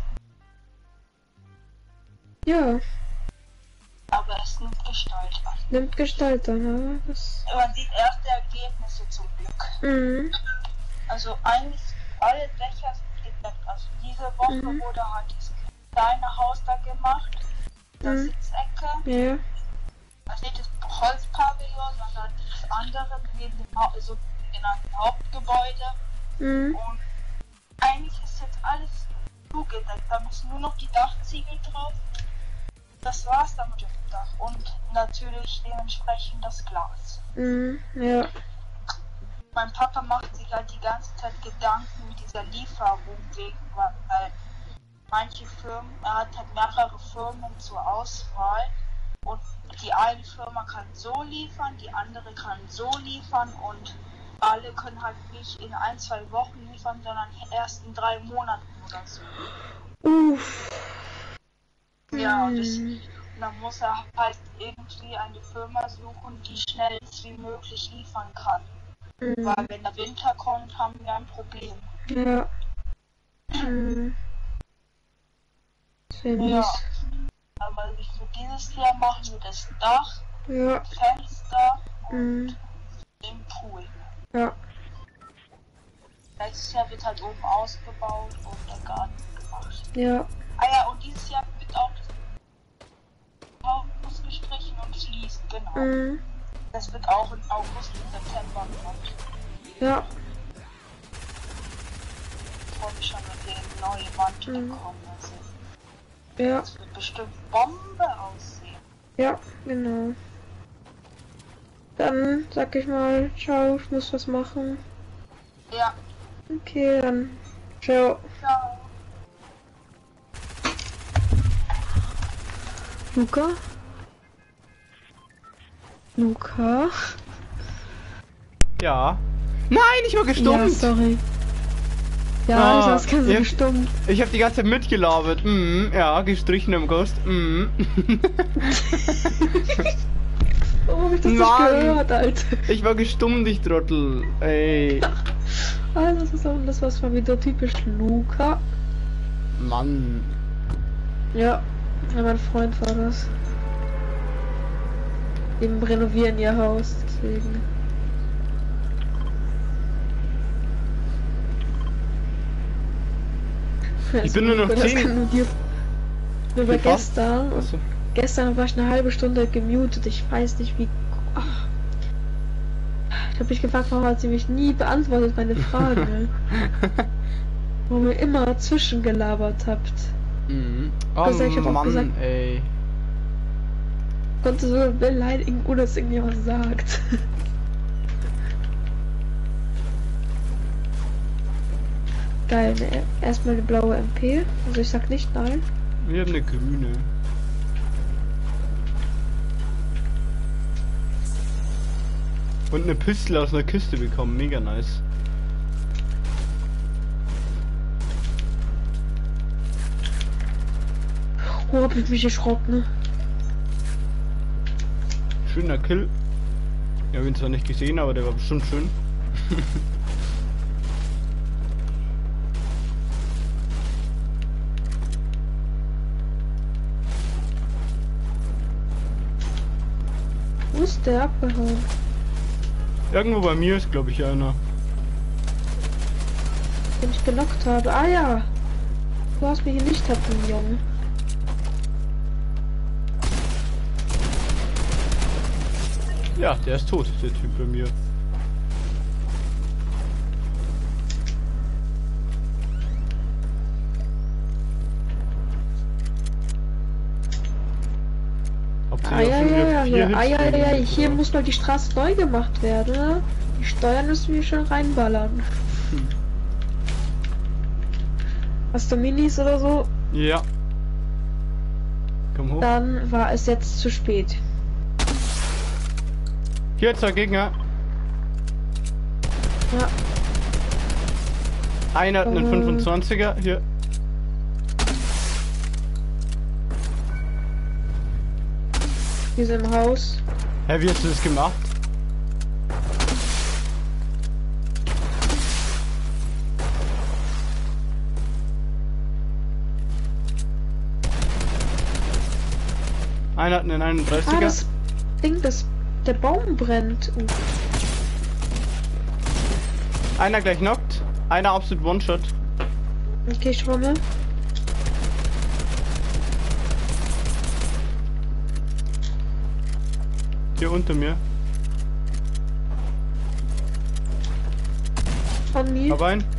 Ja. aber es nimmt Gestalt an. Nimmt Gestalt an, aber das. Man sieht erste Ergebnisse zum Glück. Mhm. Also eigentlich alle Dächer sind gedeckt. Also diese Woche Mhm. wurde halt das kleine Haus da gemacht. Das Mhm. Sitzecke. Ja. Also nicht das Holzpavillon, sondern das andere neben dem ha so genannten Hauptgebäude. Mhm. Und eigentlich ist jetzt alles zugedeckt. Da müssen nur noch die Dachziegel drauf. Das war's dann mit dem Dach. Und natürlich dementsprechend das Glas. Mhm. Ja. Mein Papa macht sich halt die ganze Zeit Gedanken mit dieser Lieferung wegen, weil manche Firmen, er hat halt mehrere Firmen zur Auswahl und die eine Firma kann so liefern, die andere kann so liefern und alle können halt nicht in ein, zwei Wochen liefern, sondern erst in drei Monaten oder so. Uff. Ja, und Mhm. das, dann muss er halt irgendwie eine Firma suchen, die schnellst wie möglich liefern kann. Mhm. Weil wenn der Winter kommt, haben wir ein Problem. Ja. Mhm. Sehr Ja. mies. Aber für dieses Jahr machen wir das Dach, Ja. Fenster und Mhm. den Pool. Ja. Nächstes Jahr wird halt oben ausgebaut und der Garten gemacht. Ja. Ah ja, und dieses Jahr wird auch das Haus gestrichen und schließen, genau. Mhm. Das wird auch im August und September gemacht. Ja. Ich freue mich schon, wenn wir in neue Wand Mhm. bekommen. Also, Ja. das wird bestimmt Bombe aussehen. Ja. Genau. Dann sag ich mal, ciao, ich muss was machen. Ja, Okay, dann ciao. ciao. Luca? Luca? Ja. Nein, ich war Ja, gestummt. sorry. Ja, Ah, du hast ganz ja. gestummt. Ich habe die ganze Zeit mitgelabert. Mm, ja, gestrichen im Ghost. Mm. Oh, hab ich das nicht Mann. gehört, Alter. Ich war gestummt, ich Trottel. Ey. Ah, das ist auch, das war mal wieder typisch Luca. Mann. Ja, ja, mein Freund war das. Eben renovieren ihr Haus, deswegen. Ich bin nur noch Das zehn. kann nur dir. Nur bei Wie fast? gestern. Achso. Gestern war ich eine halbe Stunde gemutet. Ich weiß nicht wie. Ach. Ich habe mich gefragt, warum hat sie mich nie beantwortet, meine Frage. Warum ihr immer dazwischen gelabert habt. Mhm. Gott sei Dank, ich Oh hab auch Mann, gesagt- ey. Konnte so beleidigen, ohne dass irgendjemand sagt. Geil, ne? Erstmal eine blaue M P. Also ich sag nicht nein. Wir haben eine grüne. Und eine Pistole aus einer Kiste bekommen. Mega nice. Oh, hab ich mich erschrocken, ne? Schöner Kill. Ich habe ihn zwar nicht gesehen, aber der war bestimmt schön. Wo ist der abgehauen? Irgendwo bei mir ist, glaube ich, einer. Den ich gelockt habe. Ah ja. Du hast mich nicht hatten, Junge. Ja, der ist tot, der Typ bei mir. Habt ihr Ah auch ja, schon wieder ja, ja, vier ja. Hits Ah ja, ja, ja. gegeben, Hier oder? muss mal die Straße neu gemacht werden, ne? Die Steuern müssen wir schon reinballern. Hm. Hast du Minis oder so? Ja. Komm hoch. Dann war es jetzt zu spät. Hier zwei Gegner. Ja, Einer hat einen Äh. fünfundzwanziger. Hier. wir sind im Haus. Hä, wie hast du das gemacht? Einer hat einen Ah, einunddreißiger. das Ding, das der Baum brennt. Uh, Einer gleich knockt. Einer absolut One-Shot. okay, ich komme. Hier unter mir. Von mir. Hab einen.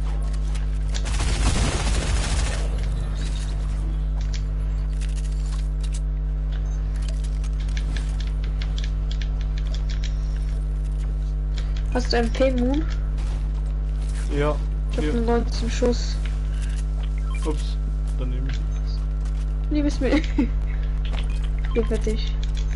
Hast du einen P-Moon? Ja. Ich hab Hier. einen neunzehn Schuss. Ups. Daneben. Nee, bis mir. Hier für dich.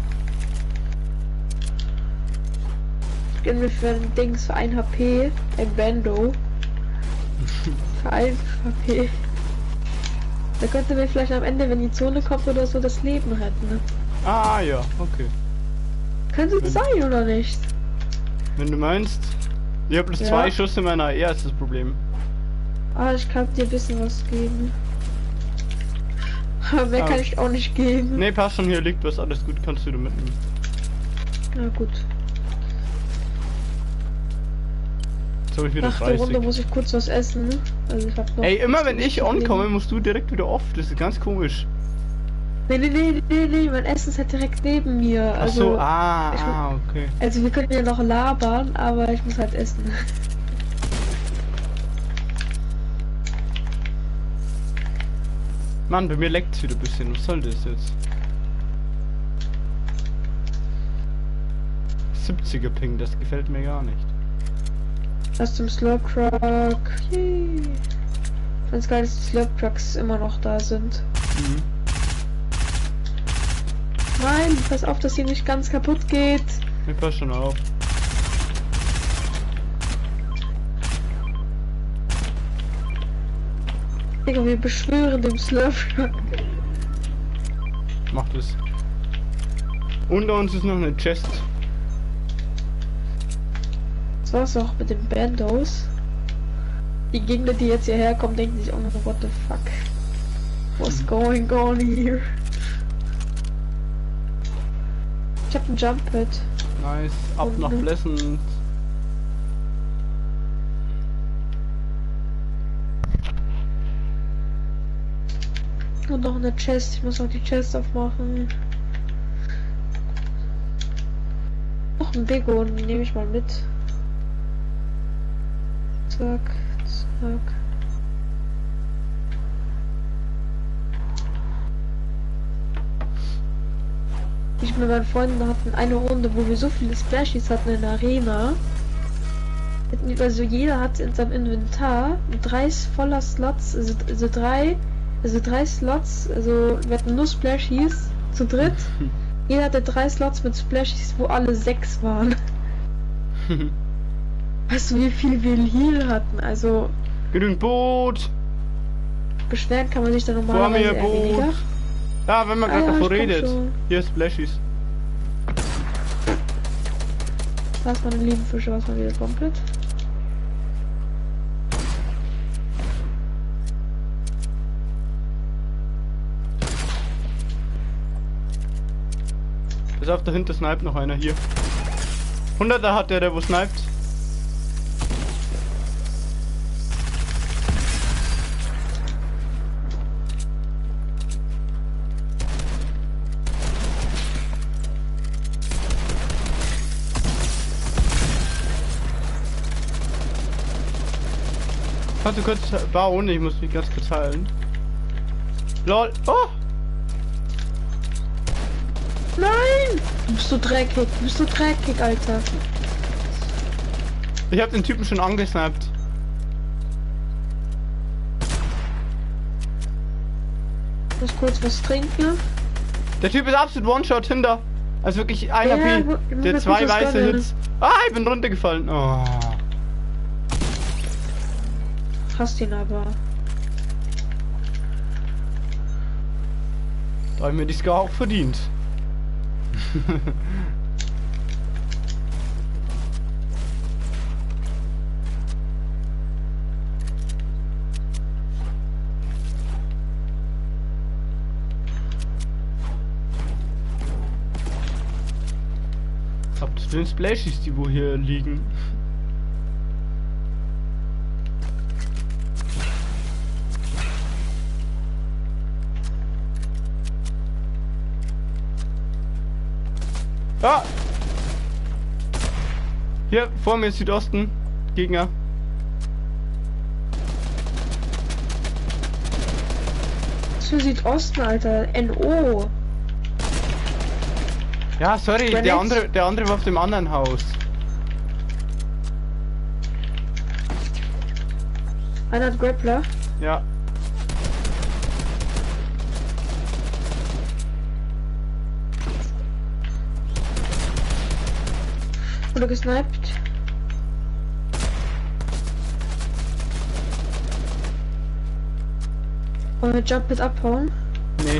Ich gönn mir für ein Dings für ein H P ein Bando. Für ein H P. Da könnte mir vielleicht am Ende, wenn die Zone kommt oder so, das Leben retten. Ne? Ah ja, okay. Könnte Wenn- sein oder nicht? Wenn du meinst. Ich hab bloß Ja. zwei Schuss in meiner A R, ist das Problem. Ah, ich kann dir ein bisschen was geben. Aber mehr Ah. kann ich auch nicht geben. Ne, passt schon, hier liegt was, alles gut, kannst du da mitnehmen. Na gut. Jetzt hab ich wieder Nach der Runde dreißig. muss ich kurz was essen. Also ich hab noch. Ey, immer wenn ich Leben. onkomme, musst du direkt wieder off, das ist ganz komisch. Nee, nee, nee, nee, nee, mein Essen ist halt direkt neben mir. Ach Also, so, ah, ich- ah, okay. also wir können ja noch labern, aber ich muss halt essen. Mann, bei mir leckt's wieder ein bisschen, was soll das jetzt? siebziger Ping, das gefällt mir gar nicht. Aus dem Slurp Truck. Yay. Ich find's geil, dass die Slurp Trucks immer noch da sind. Mhm. Nein, pass auf, dass hier nicht ganz kaputt geht. Mir passt schon auf. Digga, wir beschwören den Slurp Truck. Macht es. Unter uns ist noch eine Chest. Das war's auch mit den Bandos. Die Gegner, die jetzt hierher kommen, denken sich auch noch, what the fuck? What's going on here? Ich hab ein Jump Pad. Nice. Ab Und nach ne? Pleasant. Und noch eine Chest. Ich muss auch die Chest aufmachen. Noch ein Big One, nehme ich mal mit. Zack, zack. Ich mit meinen Freunden hatten eine Runde, wo wir so viele Splashies hatten in der Arena. Also jeder hat in seinem Inventar drei voller Slots, also, also drei, also drei Slots, also wir hatten nur Splashies zu dritt. Jeder hatte drei Slots mit Splashies, wo alle sechs waren. Weißt du, wie viel wir Heal hatten? Also Genügend Boot. beschweren kann man sich da Vor normalerweise mir eher Boot. weniger. Ja, wenn man Ah gerade ja, davor ich komm redet. schon. Hier ist Splashies. Was meine lieben Fische, was mal wieder komplett. Pass auf, dahinter sniped noch einer hier. hunderter hat der, der wo sniped. Kannst du kurz bauen? Ich muss mich ganz kurz heilen. Lol. Oh! Nein! Du bist so dreckig, du bist so dreckig, Alter. Ich hab den Typen schon angesnappt. Ich muss kurz was trinken. Der Typ ist absolut One-Shot hinter. Also wirklich einer Ja, P. ich muss Der mir zwei kurz was weiße gönnen. Hits. Ah, ich bin runtergefallen. Oh. Hast ihn aber. Da hab ich mir die Scar auch verdient. Habt ihr den Splashies, die wo hier liegen? Ah! Hier, vor mir Südosten. Gegner. Was für Südosten, Alter? N O. Ja, sorry, der Grenades? andere, der andere war auf dem anderen Haus. Einer hat Grappler. Ja. Wurde gesniped. Wollen wir Jump Pit abhauen? Nee.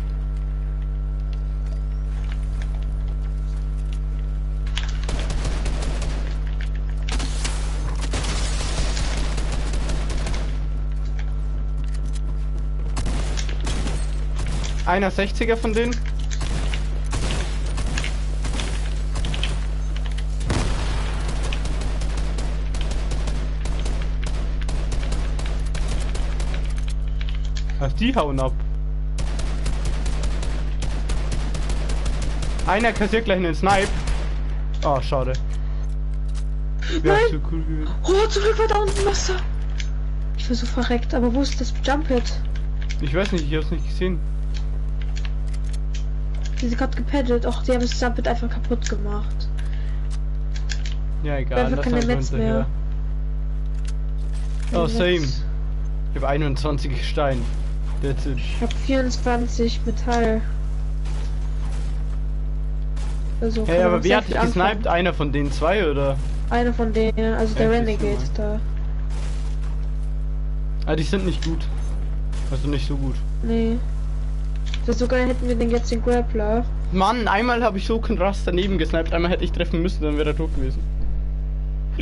Einer sechziger von denen. Was, die hauen ab. Einer kassiert gleich einen Snipe. Oh, schade. Wäre Nein! so cool gewesen. Oh, zum Glück war da unten Wasser. Ich war so verreckt, aber wo ist das Jump Pit? Ich weiß nicht, ich hab's nicht gesehen. Die sind gerade gepaddelt. Och, die haben das Jump Pit einfach kaputt gemacht. Ja, egal. Einfach lass keine einfach Netz hinterher. Oh, Netz. same. Ich hab einundzwanzig Stein. That's it. Ich hab vierundzwanzig Metall. Also, Hey, kann aber auch wer sehr hat viel dich gesniped? anfangen. Einer von den zwei, oder? Einer von denen, also der Ja, siehst du Renegade da. Ah, die sind nicht gut. Also nicht so gut. Nee. Das sogar hätten wir den jetzt den Grappler. Mann, einmal habe ich so krass daneben gesniped, einmal hätte ich treffen müssen, dann wäre er tot gewesen. Ja.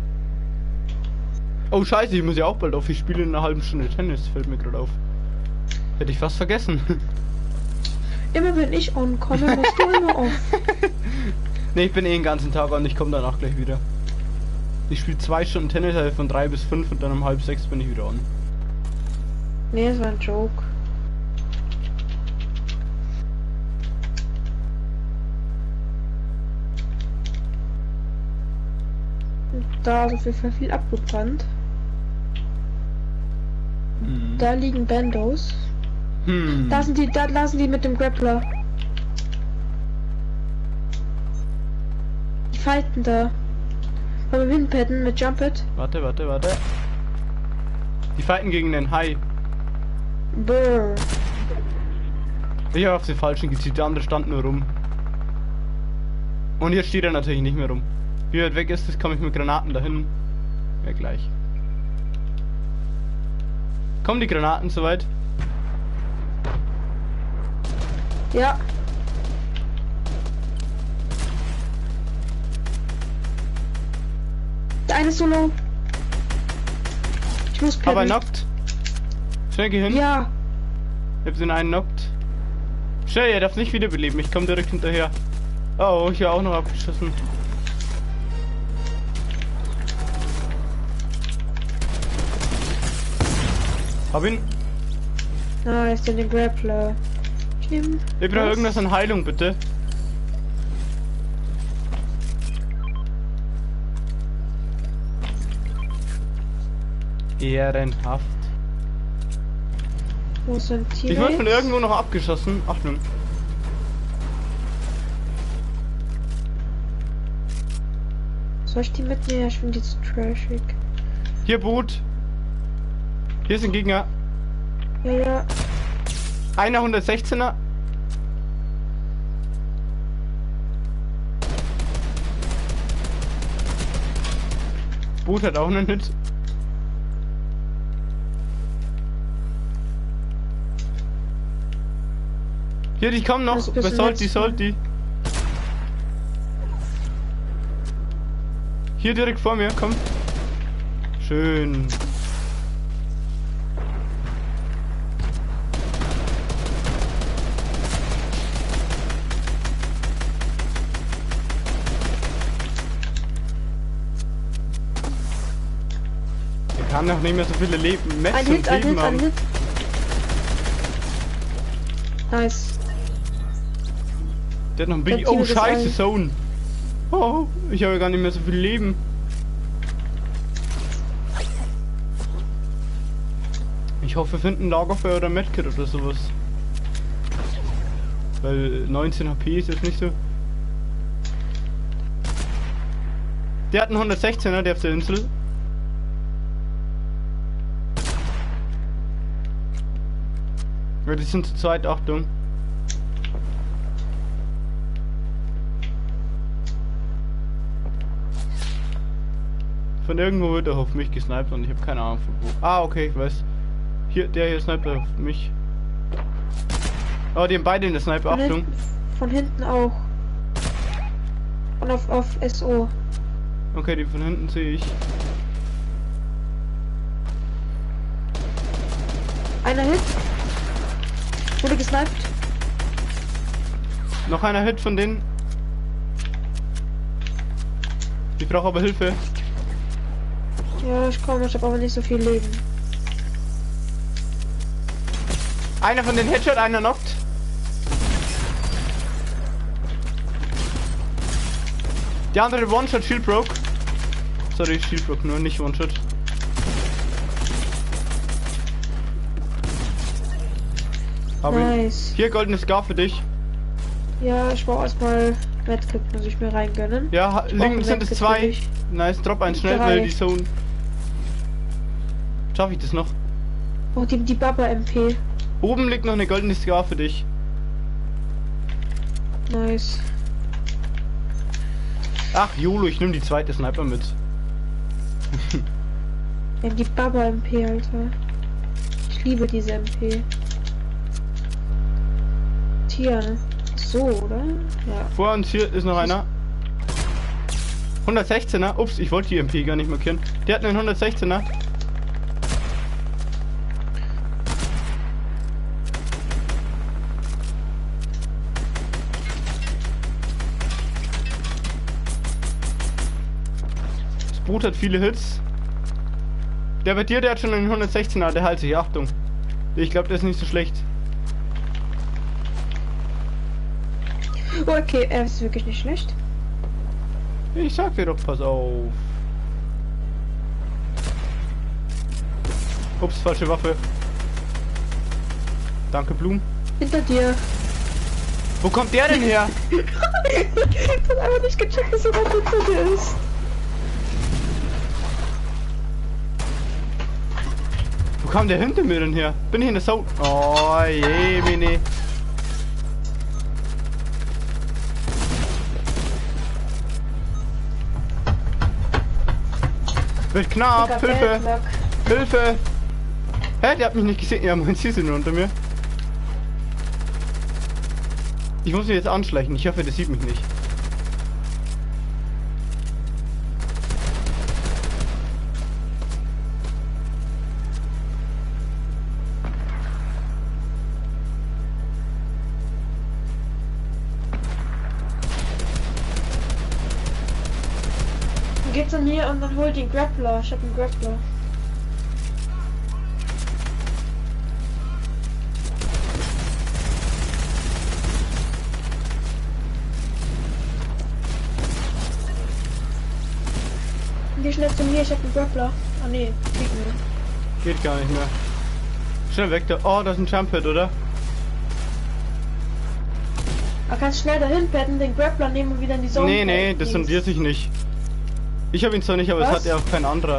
Oh scheiße, ich muss ja auch bald auf. Ich spiele in einer halben Stunde Tennis, fällt mir gerade auf. Hätte ich fast vergessen. Immer wenn ich on komme, musst du immer auf. Ne, ich bin eh den ganzen Tag on, ich komme danach gleich wieder. Ich spiele zwei Stunden Tennis, also von drei bis fünf und dann um halb sechs bin ich wieder on. Nee, das war ein Joke. Und da ist auf jeden Fall viel abgebrannt. Hm. Da liegen Bandos. Hm. Da sind die, da lassen die mit dem Grappler. Die fighten da. Wollen wir hinpadden mit Jump It? Warte, warte, warte. Die fighten gegen den Hai. Brrr. Ich habe auf den falschen gezielt, der andere stand nur rum. Und jetzt steht er natürlich nicht mehr rum. Wie weit weg ist das, komme ich mit Granaten dahin. Ja, gleich. Kommen die Granaten soweit? Ja. Der eine ist so low. Ich muss Aber padden. knockt. Schnell geh hin. Ja. Ich hab den einen knockt. Schnell, er darf nicht wiederbeleben. Ich komme direkt hinterher. Oh, ich habe auch noch abgeschossen. Hab ihn. Ah, ist denn der Grappler. Kim. Ich brauche Was? irgendwas an Heilung, bitte. Ehrenhaft. Wo ist ein Team? Ich wurde von irgendwo noch abgeschossen. Achtung. Soll ich die mitnehmen? Ja, ich finde die zu trashig. Hier, Boot. Hier ist ein Gegner. Ja, ja. Einer hundertsechzehner. Boot hat auch einen Hit. Hier, die kommen noch. Das ist ein Wer bisschen sollt die, nett. sollt die. Hier direkt vor mir, komm. Schön. Er kann doch nicht mehr so viele Leben. Metz Ein und Hit, ein Leben Hit, ein haben. Hit. Nice. Der hat noch ein Der Biggie. Oh, Team ist scheiße, ein- Zone. Oh, ich habe ja gar nicht mehr so viel Leben. Ich hoffe, wir finden Lagerfeuer oder Medkit oder sowas. Weil neunzehn H P ist jetzt nicht so. Der hat einen hundertsechzehner, der auf der Insel. Ja, die sind zu zweit, Achtung. Von irgendwo wird er auf mich gesniped und ich habe keine Ahnung von wo. Ah, okay, ich weiß. Hier, der hier sniped auf mich. Oh, die haben beide in der Sniper, Von Achtung. hinten, von hinten auch. Und auf, auf S O. Okay, die von hinten sehe ich. Einer Hit. Wurde gesniped. Noch einer Hit von denen. Ich brauche aber Hilfe. Ja, ich komme, ich habe aber nicht so viel Leben. Einer von den Headshot, einer knockt. Der andere One-Shot, Shield broke. Sorry, Shield broke nur, nicht One-Shot. Aber Nice. hier goldenes Scar für dich. Ja, ich brauche erstmal Medkit, muss ich mir reingönnen. Ja, ha- Ich brauch links ein sind es Medkit für zwei. dich. Nice, drop ein schnell, Drei. weil die Zone. Schaffe ich das noch? Oh, die, die Baba M P. Oben liegt noch eine goldene Scar für dich. Nice. Ach, YOLO, ich nehme die zweite Sniper mit. Ja, die Baba M P, Alter. Ich liebe diese M P. Tier, ne? So, oder? Ja. Vor uns hier ist noch einer. hundertsechzehner. Ups, ich wollte die M P gar nicht markieren. Der hat einen hundertsechzehner. Das Boot hat viele Hits. Der bei dir, der hat schon einen hundertsechzehner. Der hält sich. Achtung. Ich glaube, der ist nicht so schlecht. Oh, okay, er ist wirklich nicht schlecht. Ich sag dir doch, pass auf. Ups, falsche Waffe. Danke, Blum. Hinter dir. Wo kommt der denn her? Ich hab einfach nicht gecheckt, dass er gerade hinter dir ist. Wo kam der hinter mir denn her? Bin ich in der Zone? Oh je, Mini. Wird knapp, Digga, Hilfe, Weltlock. Hilfe. Hä, der hat mich nicht gesehen. Ja, mein Ziel sind unter mir. Ich muss mich jetzt anschleichen. Ich hoffe, der sieht mich nicht. Dann geht's an mir und dann hol den Grappler. Ich hab einen Grappler. Geh schnell zu mir, ich hab einen Grappler. Ah ne, geht mir. Geht gar nicht mehr. Schnell weg da. Oh, das ist ein Jump-Hit, oder? Aber kannst schnell dahin padden, den Grappler nehmen und wieder in die Zone Nee, nee, padden. das sondiert sich nicht. Ich habe ihn zwar nicht, aber Was? es hat ja auch kein anderer.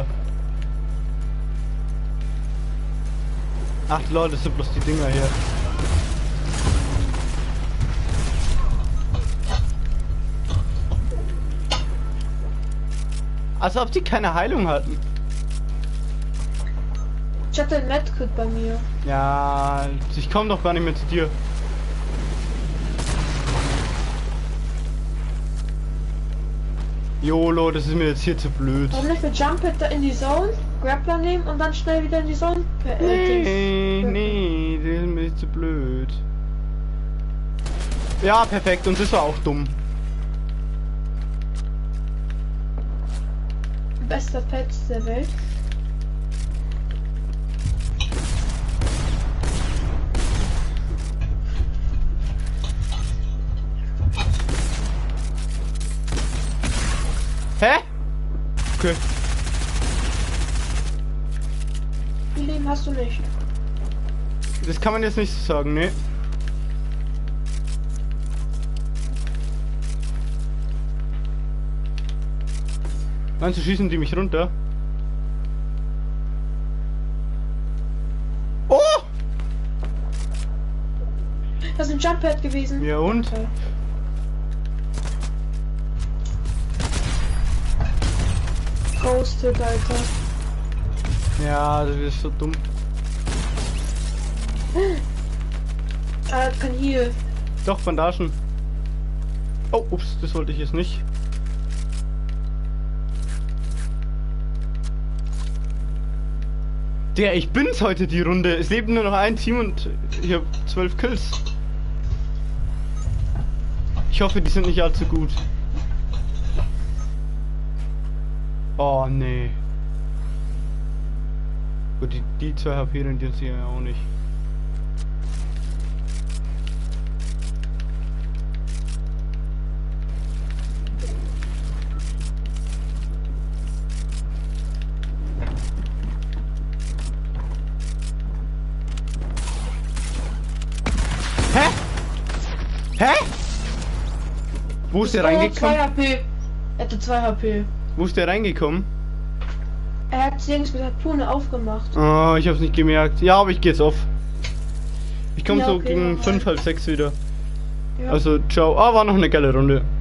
Ach lol, das sind bloß die Dinger hier. Als ob die keine Heilung hatten. Ich hatte ein Medkit bei mir. Ja, ich komme doch gar nicht mehr zu dir. YOLO, das ist mir jetzt hier zu blöd. Warum nicht mit Jump Pad da in die Zone, Grappler nehmen und dann schnell wieder in die Zone? Äh, Nee, Dings. nee, das ist mir zu blöd. Ja, perfekt, und das war auch dumm. Bester Pets der Welt. Hä? Okay. Wie Leben hast du nicht? Das kann man jetzt nicht so sagen, ne? Meinst du, schießen die mich runter? Oh! Das ist ein Jump Pad gewesen. Ja und? Okay. Ghosted, Alter. Ja, das ist so dumm. Ah, kann hier. Doch, Bandagen. Oh, ups, das wollte ich jetzt nicht. Der, ich bin's heute die Runde. Es lebt nur noch ein Team und ich habe zwölf Kills. Ich hoffe, die sind nicht allzu gut. Oh, nee. Gut, die, die zwei H P rendieren sie ja auch nicht. Hä? Hä? Wo ist der Oh, zwei reingekommen? H P. Er hatte zwei H P. Wo ist der reingekommen? Er hat Dings mit Harpune aufgemacht. Oh, ich hab's nicht gemerkt. Ja, aber ich geh jetzt auf. Ich komme Ja, so okay, gegen mach fünf, mal. halb sechs wieder. Ja. Also, ciao. Ah, war noch eine geile Runde.